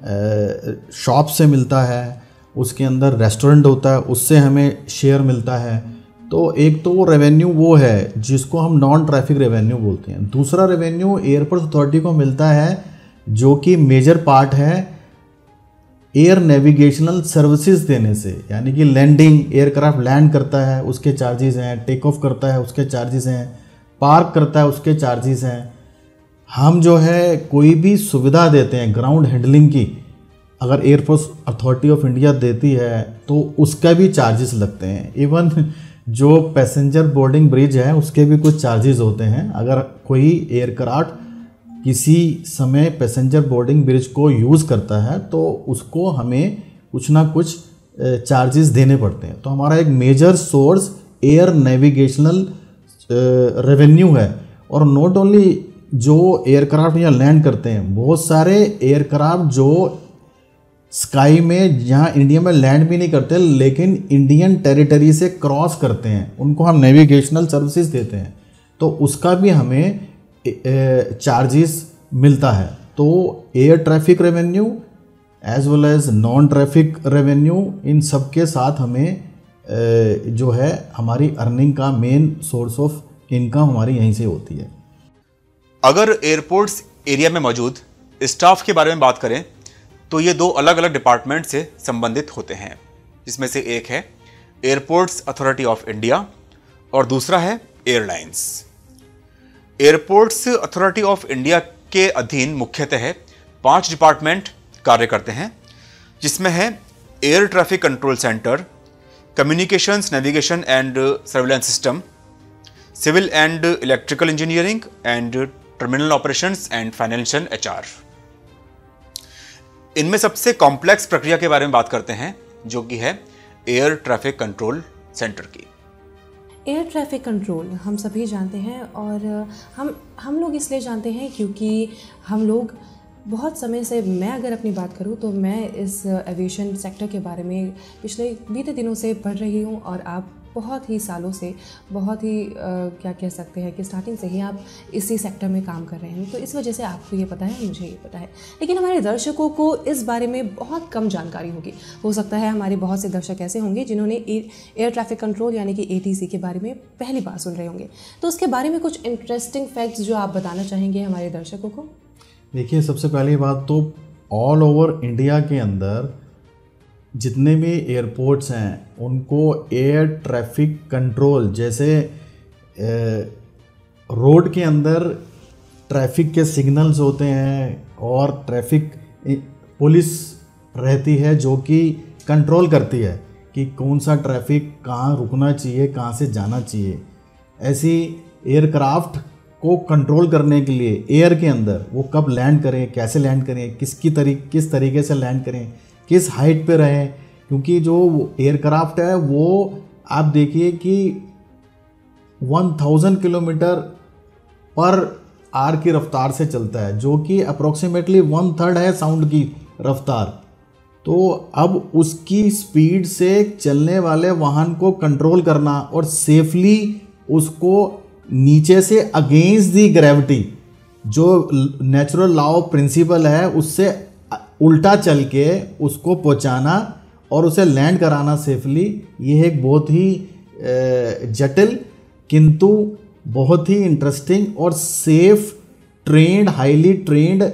S3: शॉप से मिलता है, उसके अंदर रेस्टोरेंट होता है, उससे हमें शेयर मिलता है। तो एक तो वो रेवेन्यू वो है जिसको हम नॉन ट्रैफिक रेवेन्यू बोलते हैं। दूसरा रेवेन्यू एयरपोर्ट अथॉरिटी को मिलता है जो कि मेजर पार्ट है एयर नेविगेशनल सर्विसेज देने से, यानी कि लैंडिंग, एयरक्राफ्ट लैंड करता है उसके चार्जेस हैं, टेक ऑफ करता है उसके चार्जेस हैं, पार्क करता है उसके चार्जेस हैं। हम जो है कोई भी सुविधा देते हैं ग्राउंड हैंडलिंग की, अगर एयरपोर्ट्स अथॉरिटी ऑफ इंडिया देती है तो उसका भी चार्जेस लगते हैं। इवन जो पैसेंजर बोर्डिंग ब्रिज है उसके भी कुछ चार्जेस होते हैं। अगर कोई एयरक्राफ्ट किसी समय पैसेंजर बोर्डिंग ब्रिज को यूज़ करता है तो उसको हमें कुछ ना कुछ चार्जेस देने पड़ते हैं। तो हमारा एक major source air navigational revenue है। और नॉट ओनली जो एयरक्राफ्ट यहाँ लैंड करते हैं, बहुत सारे एयरक्राफ्ट जो स्काई में यहाँ इंडिया में लैंड भी नहीं करते लेकिन इंडियन टेरिटरी से क्रॉस करते हैं, उनको हम नेविगेशनल सर्विसेज देते हैं, तो उसका भी हमें चार्जेस मिलता है। तो air traffic revenue as well as non traffic revenue, इन सब के साथ हमें जो है हमारी अर्निंग का मेन सोर्स ऑफ इनकम हमारी यहीं से होती है।
S1: अगर एयरपोर्ट्स एरिया में मौजूद स्टाफ के बारे में बात करें तो ये 2 अलग अलग डिपार्टमेंट से संबंधित होते हैं, जिसमें से एक है एयरपोर्ट्स अथॉरिटी ऑफ इंडिया और दूसरा है airlines. Airports authority of India के अधीन मुख्यतः 5 डिपार्टमेंट कार्य करते हैं, जिसमें है air traffic control centre, communications, navigation and surveillance system, civil and electrical engineering and terminal operations and financial HR। इनमें सबसे कॉम्प्लेक्स प्रक्रिया के बारे में बात करते हैं, जो कि है एयर ट्रैफिक कंट्रोल सेंटर की।
S2: एयर ट्रैफिक कंट्रोल हम सभी जानते हैं, और हम लोग इसलिए जानते हैं क्योंकि हम लोग बहुत समय से, मैं अगर अपनी बात करूं तो मैं इस एविएशन सेक्टर के बारे में पिछले बीते दिनों से पढ़ रही हूं, और आप बहुत ही सालों से, बहुत ही क्या कह सकते हैं कि स्टार्टिंग से ही आप इसी सेक्टर में काम कर रहे हैं, तो इस वजह से आपको ये पता है, मुझे ये पता है। लेकिन हमारे दर्शकों को इस बारे में बहुत कम जानकारी होगी। हो सकता है हमारे बहुत से दर्शक ऐसे होंगे जिन्होंने एयर ट्रैफिक कंट्रोल यानी कि ATC के बारे में पहली बार सुन रहे होंगे, तो उसके बारे में कुछ इंटरेस्टिंग फैक्ट्स जो आप बताना चाहेंगे हमारे दर्शकों को।
S3: देखिए, सबसे पहली बात तो ऑल ओवर इंडिया के अंदर जितने भी एयरपोर्ट्स हैं उनको एयर ट्रैफिक कंट्रोल, जैसे रोड के अंदर ट्रैफिक के सिग्नल्स होते हैं और ट्रैफिक पुलिस रहती है जो कि कंट्रोल करती है कि कौन सा ट्रैफिक कहाँ रुकना चाहिए, कहाँ से जाना चाहिए। ऐसी एयरक्राफ्ट को कंट्रोल करने के लिए एयर के अंदर वो कब लैंड करें, कैसे लैंड करें, किस तरीके से लैंड करें, किस हाइट पे रहें, क्योंकि जो एयरक्राफ्ट है वो आप देखिए कि 1000 किलोमीटर पर आवर की रफ्तार से चलता है, जो कि अप्रोक्सीमेटली 1/3 है साउंड की रफ्तार। तो अब उसकी स्पीड से चलने वाले वाहन को कंट्रोल करना और सेफली उसको नीचे से अगेंस्ट दी ग्रेविटी, जो नेचुरल लॉ ऑफ प्रिंसिपल है, उससे उल्टा चल के उसको पहुंचाना और उसे लैंड कराना सेफली, ये एक बहुत ही जटिल किंतु बहुत ही इंटरेस्टिंग और safe trained, highly trained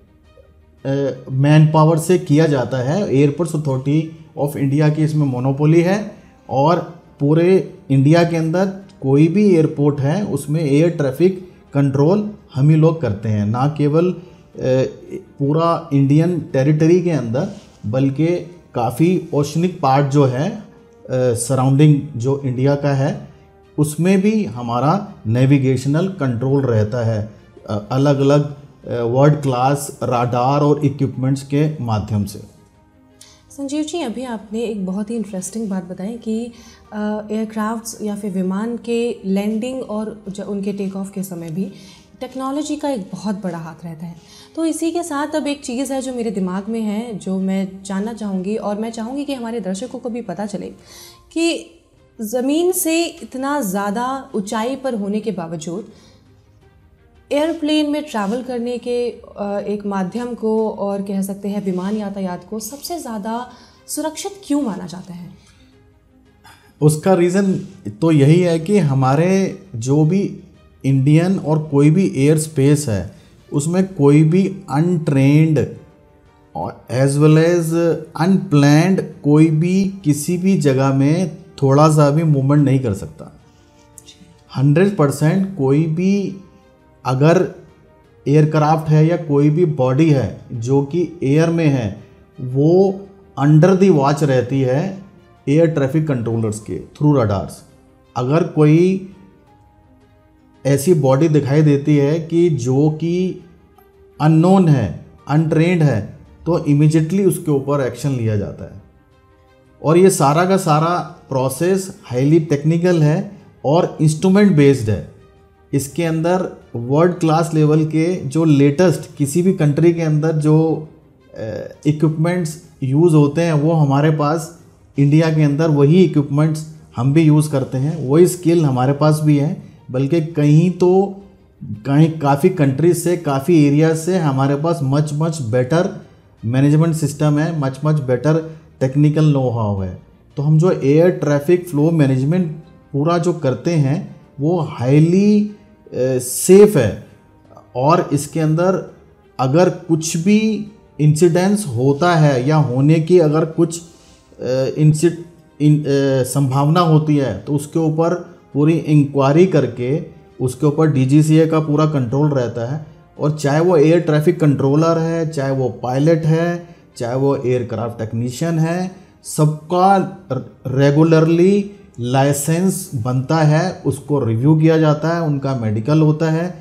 S3: man power से किया जाता है। एयरपोर्ट्स अथॉरिटी ऑफ इंडिया की इसमें मोनोपोली है, और पूरे इंडिया के अंदर कोई भी एयरपोर्ट है उसमें एयर ट्रैफिक कंट्रोल हम ही लोग करते हैं, ना केवल पूरा इंडियन टेरिटरी के अंदर बल्कि काफ़ी ओशनिक पार्ट जो है सराउंडिंग जो इंडिया का है उसमें भी हमारा नेविगेशनल कंट्रोल रहता है अलग अलग वर्ल्ड क्लास राडार और इक्विपमेंट्स के माध्यम से।
S2: संजीव जी, अभी आपने एक बहुत ही इंटरेस्टिंग बात बताई कि एयरक्राफ्ट्स या फिर विमान के लैंडिंग और उनके टेक ऑफ के समय भी टेक्नोलॉजी का एक बहुत बड़ा हाथ रहता है। तो इसी के साथ अब एक चीज़ है जो मेरे दिमाग में है, जो मैं जानना चाहूँगी, और मैं चाहूँगी कि हमारे दर्शकों को भी पता चले कि ज़मीन से इतना ज़्यादा ऊंचाई पर होने के बावजूद एयरप्लेन में ट्रैवल करने के एक माध्यम को, और कह सकते हैं विमान यातायात को, सबसे ज़्यादा सुरक्षित क्यों माना जाता है?
S3: उसका रीज़न तो यही है कि हमारे जो भी इंडियन और कोई भी एयर स्पेस है उसमें कोई भी अनट्रेंड और एज वेल एज अनप्लैंड कोई भी किसी भी जगह में थोड़ा सा भी मूवमेंट नहीं कर सकता। 100% कोई भी अगर एयरक्राफ्ट है या कोई भी बॉडी है जो कि एयर में है, वो अंडर दी वॉच रहती है एयर ट्रैफिक कंट्रोलर्स के थ्रू रडार्स। अगर कोई ऐसी बॉडी दिखाई देती है कि जो कि अननोन है, अनट्रेंड है, तो इमीडिएटली उसके ऊपर एक्शन लिया जाता है। और ये सारा का सारा प्रोसेस हाईली टेक्निकल है और इंस्ट्रूमेंट बेस्ड है। इसके अंदर वर्ल्ड क्लास लेवल के जो लेटेस्ट किसी भी कंट्री के अंदर जो इक्विपमेंट्स यूज़ होते हैं वो हमारे पास इंडिया के अंदर वही इक्विपमेंट्स हम भी यूज़ करते हैं, वही स्किल हमारे पास भी है। बल्कि कहीं काफ़ी कंट्रीज से, काफ़ी एरिया से हमारे पास मच बेटर मैनेजमेंट सिस्टम है, much better technical know how है। तो हम जो एयर ट्रैफिक फ्लो मैनेजमेंट पूरा जो करते हैं वो हाईली सेफ है। और इसके अंदर अगर कुछ भी इंसिडेंस होता है या होने की अगर कुछ संभावना होती है तो उसके ऊपर पूरी इंक्वायरी करके उसके ऊपर DGCA का पूरा कंट्रोल रहता है। और चाहे वो एयर ट्रैफिक कंट्रोलर है, चाहे वो पायलट है, चाहे वो एयरक्राफ्ट टेक्नीशियन है, सबका रेगुलरली लाइसेंस बनता है, उसको रिव्यू किया जाता है, उनका मेडिकल होता है,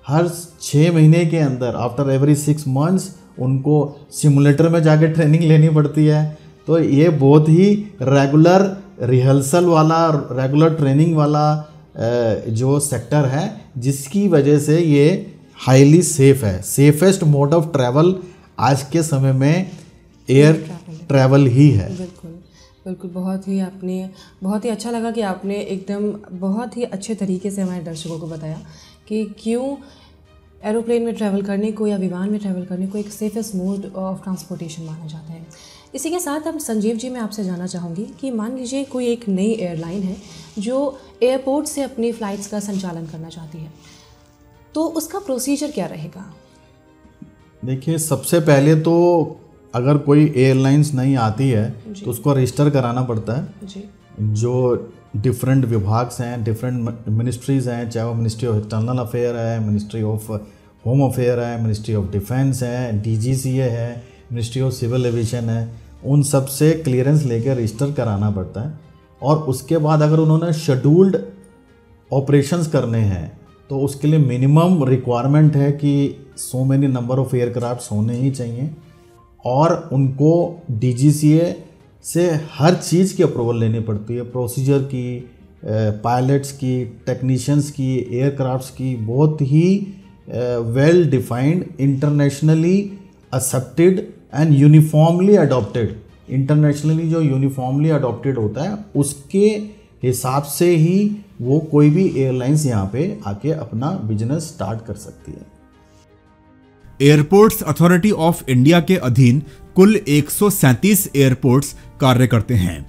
S3: हर 6 महीने के अंदर आफ्टर एवरी 6 मंथ्स उनको सिमुलेटर में जाके ट्रेनिंग लेनी पड़ती है। तो ये बहुत ही रेगुलर रिहर्सल वाला, रेगुलर ट्रेनिंग वाला जो सेक्टर है, जिसकी वजह से ये हाईली सेफ है। सेफेस्ट मोड ऑफ ट्रैवल आज के समय में एयर ट्रैवल ही है।
S2: बिल्कुल बिल्कुल, बहुत ही अच्छा लगा कि आपने एकदम बहुत ही अच्छे तरीके से हमारे दर्शकों को बताया कि क्यों एरोप्लेन में ट्रैवल करने को या विमान में ट्रैवल करने को एक सेफेस्ट मोड ऑफ ट्रांसपोर्टेशन माना जाता है। इसी के साथ हम संजीव जी, मैं आपसे जानना चाहूँगी कि मान लीजिए कोई एक नई एयरलाइन है जो एयरपोर्ट से अपनी फ़्लाइट्स का संचालन करना चाहती है, तो उसका प्रोसीजर क्या रहेगा?
S3: देखिए, सबसे पहले तो अगर कोई एयरलाइंस नहीं आती है तो उसको रजिस्टर कराना पड़ता है
S2: जी।
S3: जो डिफरेंट विभाग हैं, डिफरेंट मिनिस्ट्रीज़ हैं, चाहे वो मिनिस्ट्री ऑफ एक्सटर्नल अफेयर है, मिनिस्ट्री ऑफ होम अफेयर है, मिनिस्ट्री ऑफ डिफेंस है, DGCA है, मिनिस्ट्री ऑफ सिविल एविएशन है, उन सब से क्लियरेंस लेकर रजिस्टर कराना पड़ता है। और उसके बाद अगर उन्होंने शेड्यूल्ड ऑपरेशंस करने हैं तो उसके लिए मिनिमम रिक्वायरमेंट है कि so many number of aircraft होने ही चाहिए, और उनको DGCA से हर चीज़ की अप्रूवल लेनी पड़ती है, प्रोसीजर की, पायलट्स की, टेक्नीशियंस की, एयरक्राफ्ट्स की, बहुत ही well defined, internationally accepted and uniformly adopted. Internationally जो यूनिफॉर्मली अडॉप्टेड होता है उसके हिसाब से ही वो कोई भी एयरलाइंस यहाँ पे आके अपना बिजनेस स्टार्ट कर सकती है।
S4: एयरपोर्ट्स अथॉरिटी ऑफ इंडिया के अधीन कुल 137 एयरपोर्ट्स कार्य करते हैं।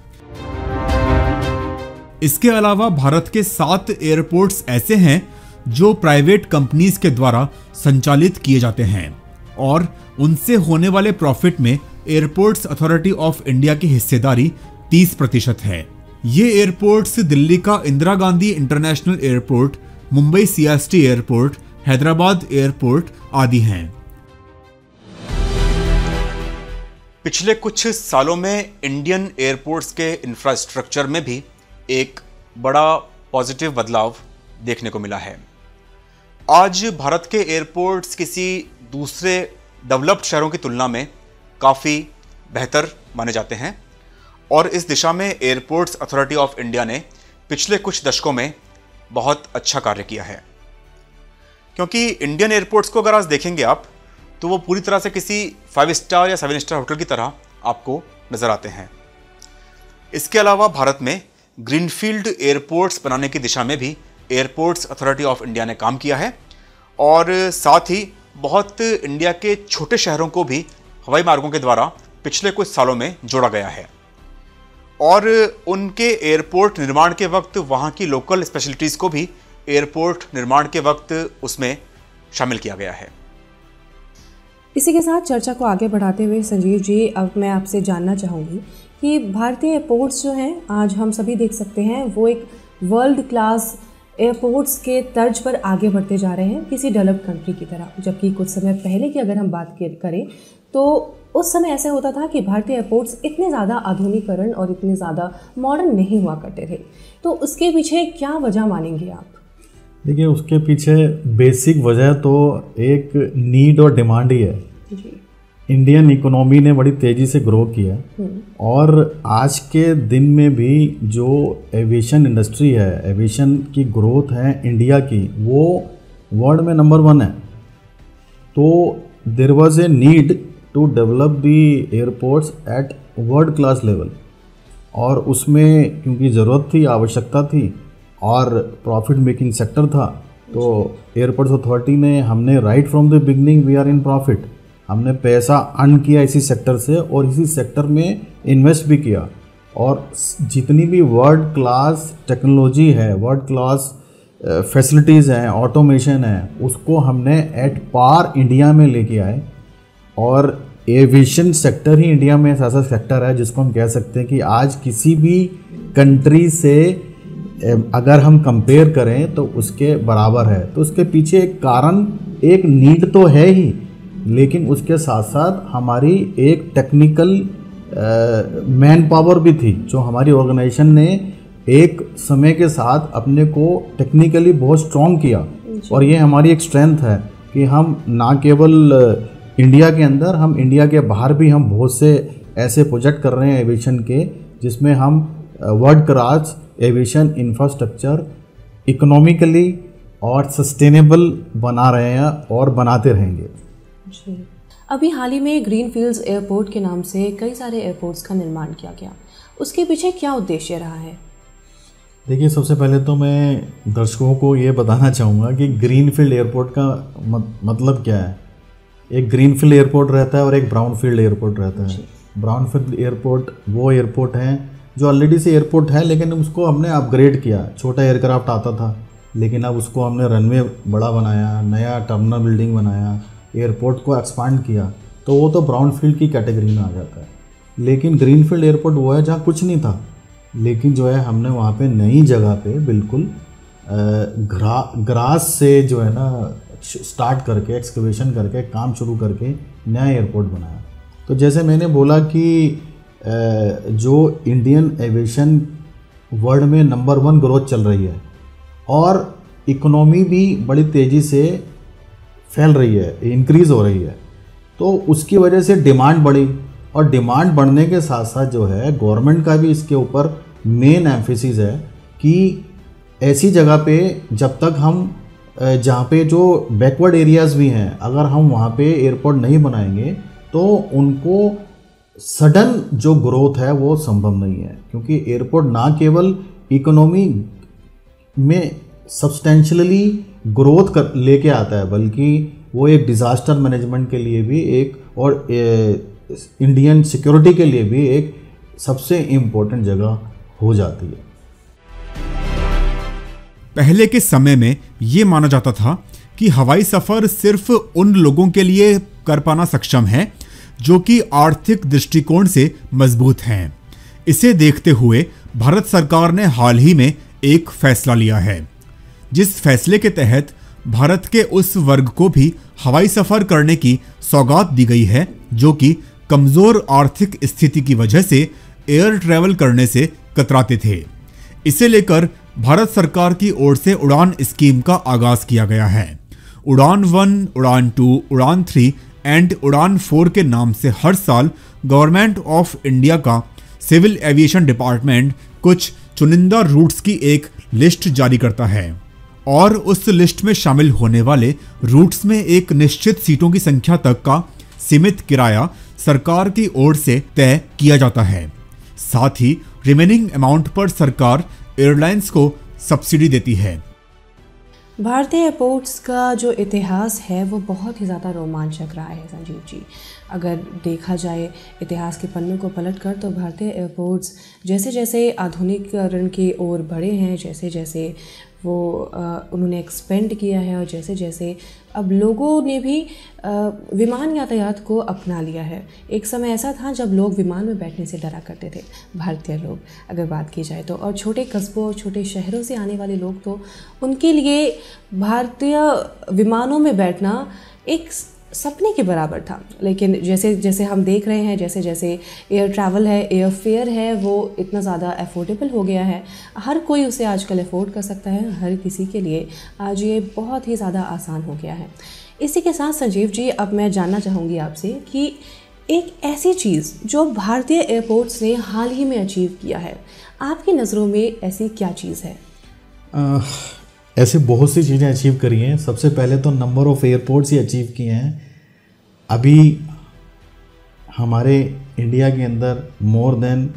S4: इसके अलावा भारत के 7 एयरपोर्ट्स ऐसे हैं जो प्राइवेट कंपनीज के द्वारा संचालित किए जाते हैं, और उनसे होने वाले प्रॉफिट में एयरपोर्ट्स अथॉरिटी ऑफ इंडिया की हिस्सेदारी 30% है। ये एयरपोर्ट्स दिल्ली का Indira Gandhi international airport, Mumbai CST airport, Hyderabad airport आदि हैं।
S1: पिछले कुछ सालों में इंडियन एयरपोर्ट्स के इंफ्रास्ट्रक्चर में भी एक बड़ा पॉजिटिव बदलाव देखने को मिला है। आज भारत के एयरपोर्ट्स किसी दूसरे डेवलप्ड शहरों की तुलना में काफ़ी बेहतर माने जाते हैं, और इस दिशा में एयरपोर्ट्स अथॉरिटी ऑफ इंडिया ने पिछले कुछ दशकों में बहुत अच्छा कार्य किया है। क्योंकि इंडियन एयरपोर्ट्स को अगर आज देखेंगे आप, तो वो पूरी तरह से किसी 5 स्टार या 7 स्टार होटल की तरह आपको नज़र आते हैं। इसके अलावा भारत में ग्रीनफील्ड एयरपोर्ट्स बनाने की दिशा में भी एयरपोर्ट्स अथॉरिटी ऑफ इंडिया ने काम किया है, और साथ ही बहुत इंडिया के छोटे शहरों को भी हवाई मार्गों के द्वारा पिछले कुछ सालों में जोड़ा गया है, और उनके एयरपोर्ट निर्माण के वक्त वहाँ की लोकल स्पेशलिटीज़ को भी एयरपोर्ट निर्माण के वक्त उसमें शामिल किया गया है।
S2: इसी के साथ चर्चा को आगे बढ़ाते हुए संजीव जी, अब मैं आपसे जानना चाहूँगी कि भारतीय एयरपोर्ट्स जो हैं आज हम सभी देख सकते हैं वो एक वर्ल्ड क्लास एयरपोर्ट्स के तर्ज पर आगे बढ़ते जा रहे हैं किसी डेवलप्ड कंट्री की तरह। जबकि कुछ समय पहले की अगर हम बात करें तो उस समय ऐसा होता था कि भारतीय एयरपोर्ट्स इतने ज़्यादा आधुनिकीकरण और इतने ज़्यादा मॉडर्न नहीं हुआ करते थे। तो उसके पीछे क्या वजह मानेंगे आप?
S3: देखिए, उसके पीछे बेसिक वजह तो एक नीड और डिमांड ही है
S2: जी।
S3: इंडियन इकोनॉमी ने बड़ी तेज़ी से ग्रो किया, और आज के दिन में भी जो एविएशन इंडस्ट्री है, एविएशन की ग्रोथ है इंडिया की, वो वर्ल्ड में नंबर 1 है। तो there was a need to develop the airports at world class level, और उसमें क्योंकि ज़रूरत थी, आवश्यकता थी, और प्रॉफिट मेकिंग सेक्टर था, तो एयरपोर्ट्स अथॉरिटी ने, हमने right from the beginning we are in profit, हमने पैसा अर्न किया इसी सेक्टर से और इसी सेक्टर में इन्वेस्ट भी किया, और जितनी भी वर्ल्ड क्लास टेक्नोलॉजी है, वर्ल्ड क्लास फैसिलिटीज़ हैं, ऑटोमेशन है, उसको हमने एट पार इंडिया में लेके आए। और एविएशन सेक्टर ही इंडिया में ऐसा सेक्टर है जिसको हम कह सकते हैं कि आज किसी भी कंट्री से अगर हम कंपेयर करें तो उसके बराबर है। तो उसके पीछे एक कारण, एक नीड तो है ही, लेकिन उसके साथ साथ हमारी एक टेक्निकल मैन पावर भी थी, जो हमारी ऑर्गेनाइजेशन ने एक समय के साथ अपने को टेक्निकली बहुत स्ट्रॉन्ग किया, और ये हमारी एक स्ट्रेंथ है कि हम ना केवल इंडिया के अंदर, हम इंडिया के बाहर भी हम बहुत से ऐसे प्रोजेक्ट कर रहे हैं एविएशन के, जिसमें हम world class aviation infrastructure economically और सस्टेनेबल बना रहे हैं और बनाते रहेंगे।
S2: जी, अभी हाल ही में ग्रीनफील्ड्स एयरपोर्ट के नाम से कई सारे एयरपोर्ट्स का निर्माण किया गया, उसके पीछे क्या उद्देश्य रहा है?
S3: देखिए, सबसे पहले तो मैं दर्शकों को ये बताना चाहूँगा कि ग्रीनफील्ड एयरपोर्ट का मतलब क्या है। एक ग्रीनफील्ड एयरपोर्ट रहता है और एक ब्राउनफील्ड एयरपोर्ट रहता है। ब्राउनफील्ड एयरपोर्ट वो एयरपोर्ट हैं जो ऑलरेडी से एयरपोर्ट है, लेकिन उसको हमने अपग्रेड किया। छोटा एयरक्राफ्ट आता था, लेकिन अब उसको हमने रनवे बड़ा बनाया, नया टर्मिनल बिल्डिंग बनाया, एयरपोर्ट को एक्सपांड किया, तो वो तो ब्राउनफील्ड की कैटेगरी में आ जाता है। लेकिन ग्रीनफील्ड एयरपोर्ट वो है जहाँ कुछ नहीं था, लेकिन जो है हमने वहाँ पे नई जगह पे बिल्कुल ग्रास से जो है ना स्टार्ट करके, एक्सकवेशन करके, काम शुरू करके नया एयरपोर्ट बनाया। तो जैसे मैंने बोला कि जो इंडियन एविएशन वर्ल्ड में नंबर 1 ग्रोथ चल रही है और इकोनॉमी भी बड़ी तेज़ी से फैल रही है, इंक्रीज़ हो रही है, तो उसकी वजह से डिमांड बढ़ी। और डिमांड बढ़ने के साथ साथ जो है गवर्नमेंट का भी इसके ऊपर मेन एम्फेसिस है कि ऐसी जगह पे जब तक हम जहाँ पे जो बैकवर्ड एरियाज़ भी हैं, अगर हम वहाँ पे एयरपोर्ट नहीं बनाएंगे तो उनको सडन जो ग्रोथ है वो संभव नहीं है। क्योंकि एयरपोर्ट ना केवल इकोनॉमी में सब्सटेंशियली ग्रोथ कर लेके आता है, बल्कि वो एक डिज़ास्टर मैनेजमेंट के लिए भी एक, और इंडियन सिक्योरिटी के लिए भी एक सबसे इम्पोर्टेंट जगह हो जाती है।
S4: पहले के समय में ये माना जाता था कि हवाई सफ़र सिर्फ उन लोगों के लिए कर पाना सक्षम है जो कि आर्थिक दृष्टिकोण से मजबूत हैं। इसे देखते हुए भारत सरकार ने हाल ही में एक फैसला लिया है, जिस फैसले के तहत भारत के उस वर्ग को भी हवाई सफ़र करने की सौगात दी गई है जो कि कमज़ोर आर्थिक स्थिति की वजह से एयर ट्रैवल करने से कतराते थे। इसे लेकर भारत सरकार की ओर से उड़ान स्कीम का आगाज़ किया गया है। उड़ान 1, उड़ान 2, उड़ान 3 एंड उड़ान 4 के नाम से हर साल गवर्नमेंट ऑफ इंडिया का सिविल एविएशन डिपार्टमेंट कुछ चुनिंदा रूट्स की एक लिस्ट जारी करता है और उस लिस्ट में शामिल होने वाले रूट्स में एक निश्चित सीटों की संख्या तक का सीमित किराया सरकार की ओर से तय किया जाता है। साथ ही रिमेनिंग अमाउंट पर सरकार एयरलाइंस को सब्सिडी देती है।
S2: भारतीय एयरपोर्ट्स का जो इतिहास है वो बहुत ही ज़्यादा रोमांचक रहा है संजीव जी। अगर देखा जाए इतिहास के पन्नों को पलटकर, तो भारतीय एयरपोर्ट्स जैसे जैसे आधुनिकीकरण की ओर बढ़े हैं, जैसे जैसे वो उन्होंने एक्सपेंड किया है और जैसे जैसे अब लोगों ने भी विमान यातायात को अपना लिया है। एक समय ऐसा था जब लोग विमान में बैठने से डरा करते थे, भारतीय लोग अगर बात की जाए तो, और छोटे कस्बों और छोटे शहरों से आने वाले लोग तो उनके लिए भारतीय विमानों में बैठना एक सपने के बराबर था। लेकिन जैसे जैसे हम देख रहे हैं, जैसे जैसे एयर ट्रैवल है, एयर फेयर है, वो इतना ज़्यादा अफोर्डेबल हो गया है, हर कोई उसे आजकल अफोर्ड कर सकता है। हर किसी के लिए आज ये बहुत ही ज़्यादा आसान हो गया है। इसी के साथ संजीव जी, अब मैं जानना चाहूँगी आपसे कि एक ऐसी चीज़ जो भारतीय एयरपोर्ट्स ने हाल ही में अचीव किया है, आपकी नज़रों में ऐसी क्या चीज़ है?
S3: ऐसे बहुत सी चीज़ें अचीव करी हैं। सबसे पहले तो नंबर ऑफ़ एयरपोर्ट्स ही अचीव किए हैं। अभी हमारे इंडिया के अंदर मोर देन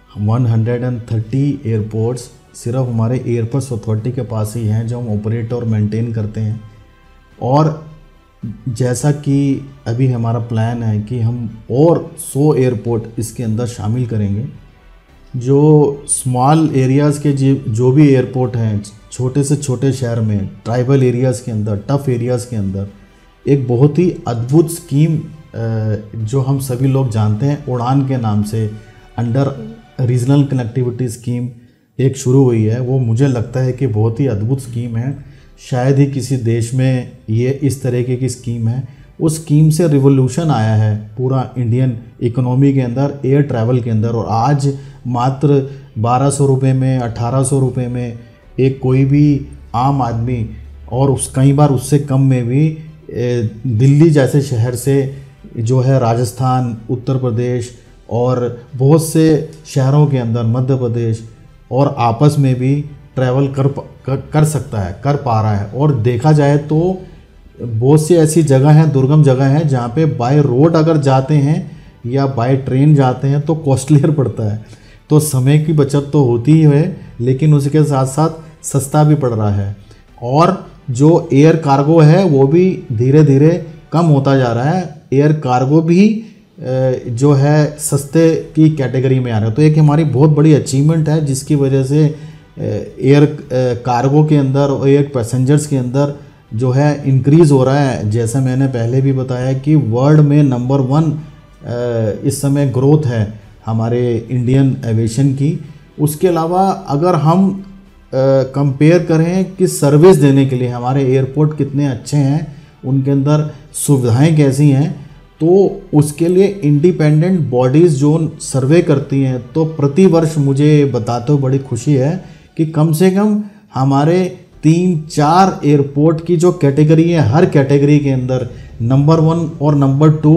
S3: 130 एयरपोर्ट्स सिर्फ हमारे एयरपोर्ट्स अथॉरिटी के पास ही हैं जो हम ऑपरेट और मेंटेन करते हैं। और जैसा कि अभी हमारा प्लान है कि हम और 100 एयरपोर्ट इसके अंदर शामिल करेंगे। जो स्मॉल एरियाज़ के जो भी एयरपोर्ट हैं, छोटे से छोटे शहर में, ट्राइबल एरियाज़ के अंदर, टफ एरियाज़ के अंदर, एक बहुत ही अद्भुत स्कीम जो हम सभी लोग जानते हैं उड़ान के नाम से, अंडर रीजनल कनेक्टिविटी स्कीम एक शुरू हुई है। वो मुझे लगता है कि बहुत ही अद्भुत स्कीम है। शायद ही किसी देश में ये इस तरीके की स्कीम है। उस स्कीम से रिवोल्यूशन आया है पूरा इंडियन इकोनॉमी के अंदर, एयर ट्रैवल के अंदर। और आज मात्र 1200 रुपये में, 1800 रुपये में एक कोई भी आम आदमी और कई बार उससे कम में भी दिल्ली जैसे शहर से जो है राजस्थान, उत्तर प्रदेश और बहुत से शहरों के अंदर मध्य प्रदेश और आपस में भी ट्रैवल कर सकता है, कर पा रहा है। और देखा जाए तो बहुत सी ऐसी जगह हैं, दुर्गम जगह हैं, जहाँ पे बाय रोड अगर जाते हैं या बाय ट्रेन जाते हैं तो कॉस्टलियर पड़ता है। तो समय की बचत तो होती ही है, लेकिन उसके साथ साथ सस्ता भी पड़ रहा है। और जो एयर कार्गो है वो भी धीरे धीरे कम होता जा रहा है। एयर कार्गो भी जो है सस्ते की कैटेगरी में आ रहा है। तो एक हमारी बहुत बड़ी अचीवमेंट है, जिसकी वजह से एयर कार्गो के अंदर और एयर पैसेंजर्स के अंदर जो है इंक्रीज़ हो रहा है। जैसा मैंने पहले भी बताया कि वर्ल्ड में नंबर 1 इस समय ग्रोथ है हमारे इंडियन एविएशन की। उसके अलावा अगर हम कंपेयर करें कि सर्विस देने के लिए हमारे एयरपोर्ट कितने अच्छे हैं, उनके अंदर सुविधाएं कैसी हैं, तो उसके लिए इंडिपेंडेंट बॉडीज़ जो सर्वे करती हैं, तो प्रति वर्ष मुझे बताते हुए बड़ी खुशी है कि कम से कम हमारे 3-4 एयरपोर्ट की जो कैटेगरी है, हर कैटेगरी के अंदर नंबर 1 और नंबर 2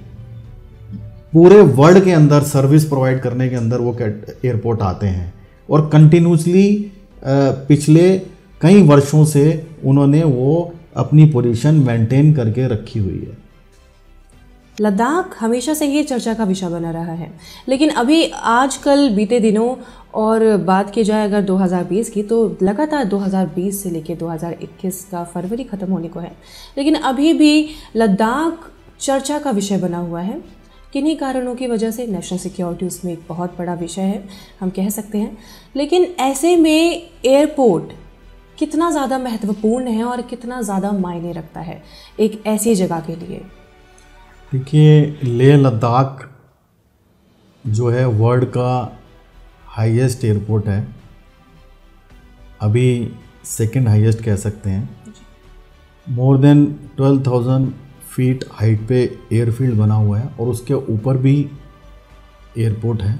S3: पूरे वर्ल्ड के अंदर सर्विस प्रोवाइड करने के अंदर वो एयरपोर्ट आते हैं। और कंटिन्यूसली पिछले कई वर्षों से उन्होंने वो अपनी पोजीशन मेंटेन करके रखी हुई है।
S2: लद्दाख हमेशा से ये चर्चा का विषय बना रहा है, लेकिन अभी आजकल बीते दिनों और बात की जाए अगर 2020 की, तो लगातार 2020 से लेकर 2021 का फरवरी ख़त्म होने को है, लेकिन अभी भी लद्दाख चर्चा का विषय बना हुआ है। किन्हीं कारणों की वजह से नेशनल सिक्योरिटी उसमें एक बहुत बड़ा विषय है, हम कह सकते हैं। लेकिन ऐसे में एयरपोर्ट कितना ज़्यादा महत्वपूर्ण है और कितना ज़्यादा मायने रखता है एक ऐसी जगह के लिए?
S3: देखिए, लेह लद्दाख जो है वर्ल्ड का हाईएस्ट एयरपोर्ट है, अभी सेकंड हाईएस्ट कह सकते हैं। मोर देन 12,000 फीट हाइट पे एयरफील्ड बना हुआ है और उसके ऊपर भी एयरपोर्ट है।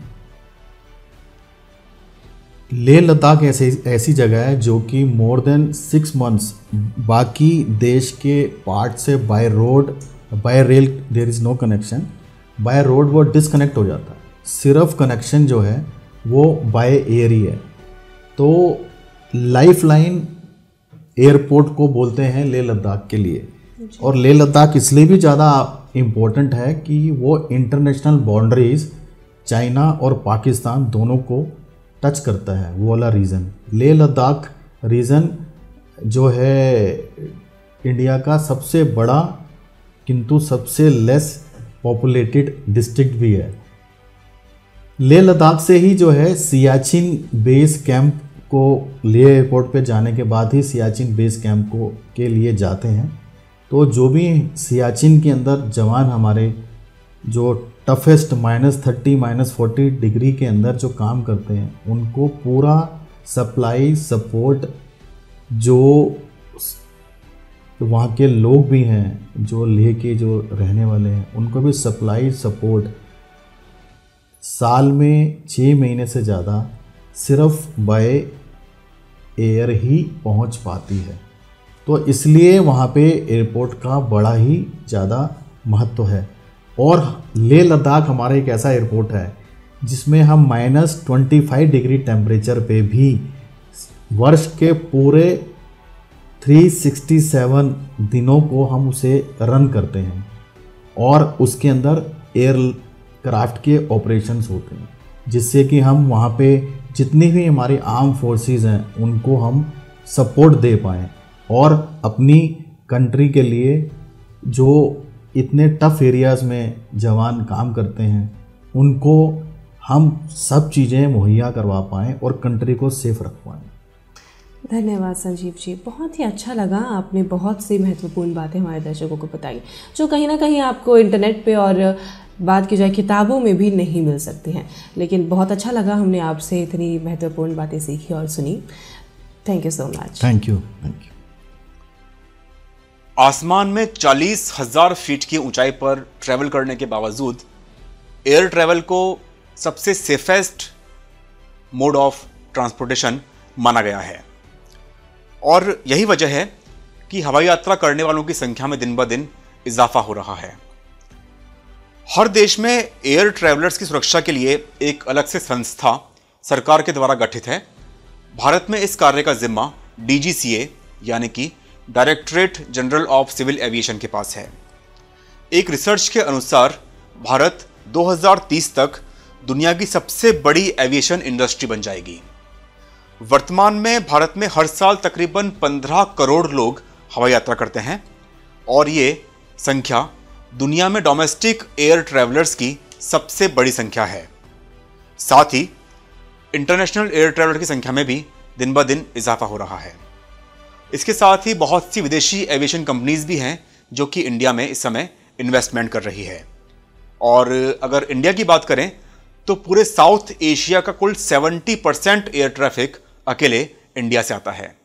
S3: लेह लद्दाख ऐसी जगह है जो कि मोर देन 6 मंथ्स बाकी देश के पार्ट से by road, by rail there is no connection, by road वो डिसकनेक्ट हो जाता है। सिर्फ कनेक्शन जो है वो बाय एयर ही है। तो लाइफ लाइन एयरपोर्ट को बोलते हैं लेह लद्दाख के लिए। और लेह लद्दाख इसलिए भी ज़्यादा इम्पोर्टेंट है कि वो इंटरनेशनल बाउंड्रीज चाइना और पाकिस्तान दोनों को टच करता है, वो वाला रीज़न। लेह लद्दाख रीजन जो है इंडिया का सबसे बड़ा किंतु सबसे लेस पॉपुलेटेड डिस्ट्रिक्ट भी है। लेह लद्दाख से ही जो है सियाचिन बेस कैंप को, लेह एयरपोर्ट पे जाने के बाद ही सियाचिन बेस कैंप को के लिए जाते हैं। तो जो भी सियाचिन के अंदर जवान हमारे जो टफेस्ट -30 -40 डिग्री के अंदर जो काम करते हैं, उनको पूरा सप्लाई सपोर्ट, जो वहाँ के लोग भी हैं जो लेह के जो रहने वाले हैं, उनको भी सप्लाई सपोर्ट साल में 6 महीने से ज़्यादा सिर्फ बाय एयर ही पहुँच पाती है। तो इसलिए वहाँ पे एयरपोर्ट का बड़ा ही ज़्यादा महत्व है। और लेह लद्दाख हमारा एक ऐसा एयरपोर्ट है जिसमें हम -25 डिग्री टेम्परेचर पे भी वर्ष के पूरे 367 दिनों को हम उसे रन करते हैं और उसके अंदर एयरक्राफ्ट के ऑपरेशंस होते हैं, जिससे कि हम वहाँ पे जितनी भी हमारी आर्म फोर्सेस हैं उनको हम सपोर्ट दे पाएँ और अपनी कंट्री के लिए जो इतने टफ एरियाज़ में जवान काम करते हैं उनको हम सब चीज़ें मुहैया करवा पाएँ और कंट्री को सेफ रख पाएँ।
S2: धन्यवाद संजीव जी, बहुत ही अच्छा लगा। आपने बहुत सी महत्वपूर्ण बातें हमारे दर्शकों को बताई जो कहीं ना कहीं आपको इंटरनेट पे और बात की जाए किताबों में भी नहीं मिल सकती हैं, लेकिन बहुत अच्छा लगा, हमने आपसे इतनी महत्वपूर्ण बातें सीखी और सुनी। Thank you so much.
S3: Thank you.
S1: आसमान में 40,000 फीट की ऊंचाई पर ट्रैवल करने के बावजूद एयर ट्रैवल को सबसे सेफेस्ट मोड ऑफ ट्रांसपोर्टेशन माना गया है। और यही वजह है कि हवाई यात्रा करने वालों की संख्या में दिन ब दिन इजाफा हो रहा है। हर देश में एयर ट्रैवलर्स की सुरक्षा के लिए एक अलग से संस्था सरकार के द्वारा गठित है। भारत में इस कार्य का जिम्मा DGCA यानी कि directorate general of civil aviation के पास है। एक रिसर्च के अनुसार भारत 2030 तक दुनिया की सबसे बड़ी एविएशन इंडस्ट्री बन जाएगी। वर्तमान में भारत में हर साल तकरीबन 15 करोड़ लोग हवाई यात्रा करते हैं और ये संख्या दुनिया में डोमेस्टिक एयर ट्रैवलर्स की सबसे बड़ी संख्या है। साथ ही इंटरनेशनल एयर ट्रैवलर की संख्या में भी दिन ब दिन इजाफा हो रहा है। इसके साथ ही बहुत सी विदेशी एविएशन कंपनीज भी हैं जो कि इंडिया में इस समय इन्वेस्टमेंट कर रही है। और अगर इंडिया की बात करें तो पूरे साउथ एशिया का कुल 70% एयर ट्रैफिक अकेले इंडिया से आता है।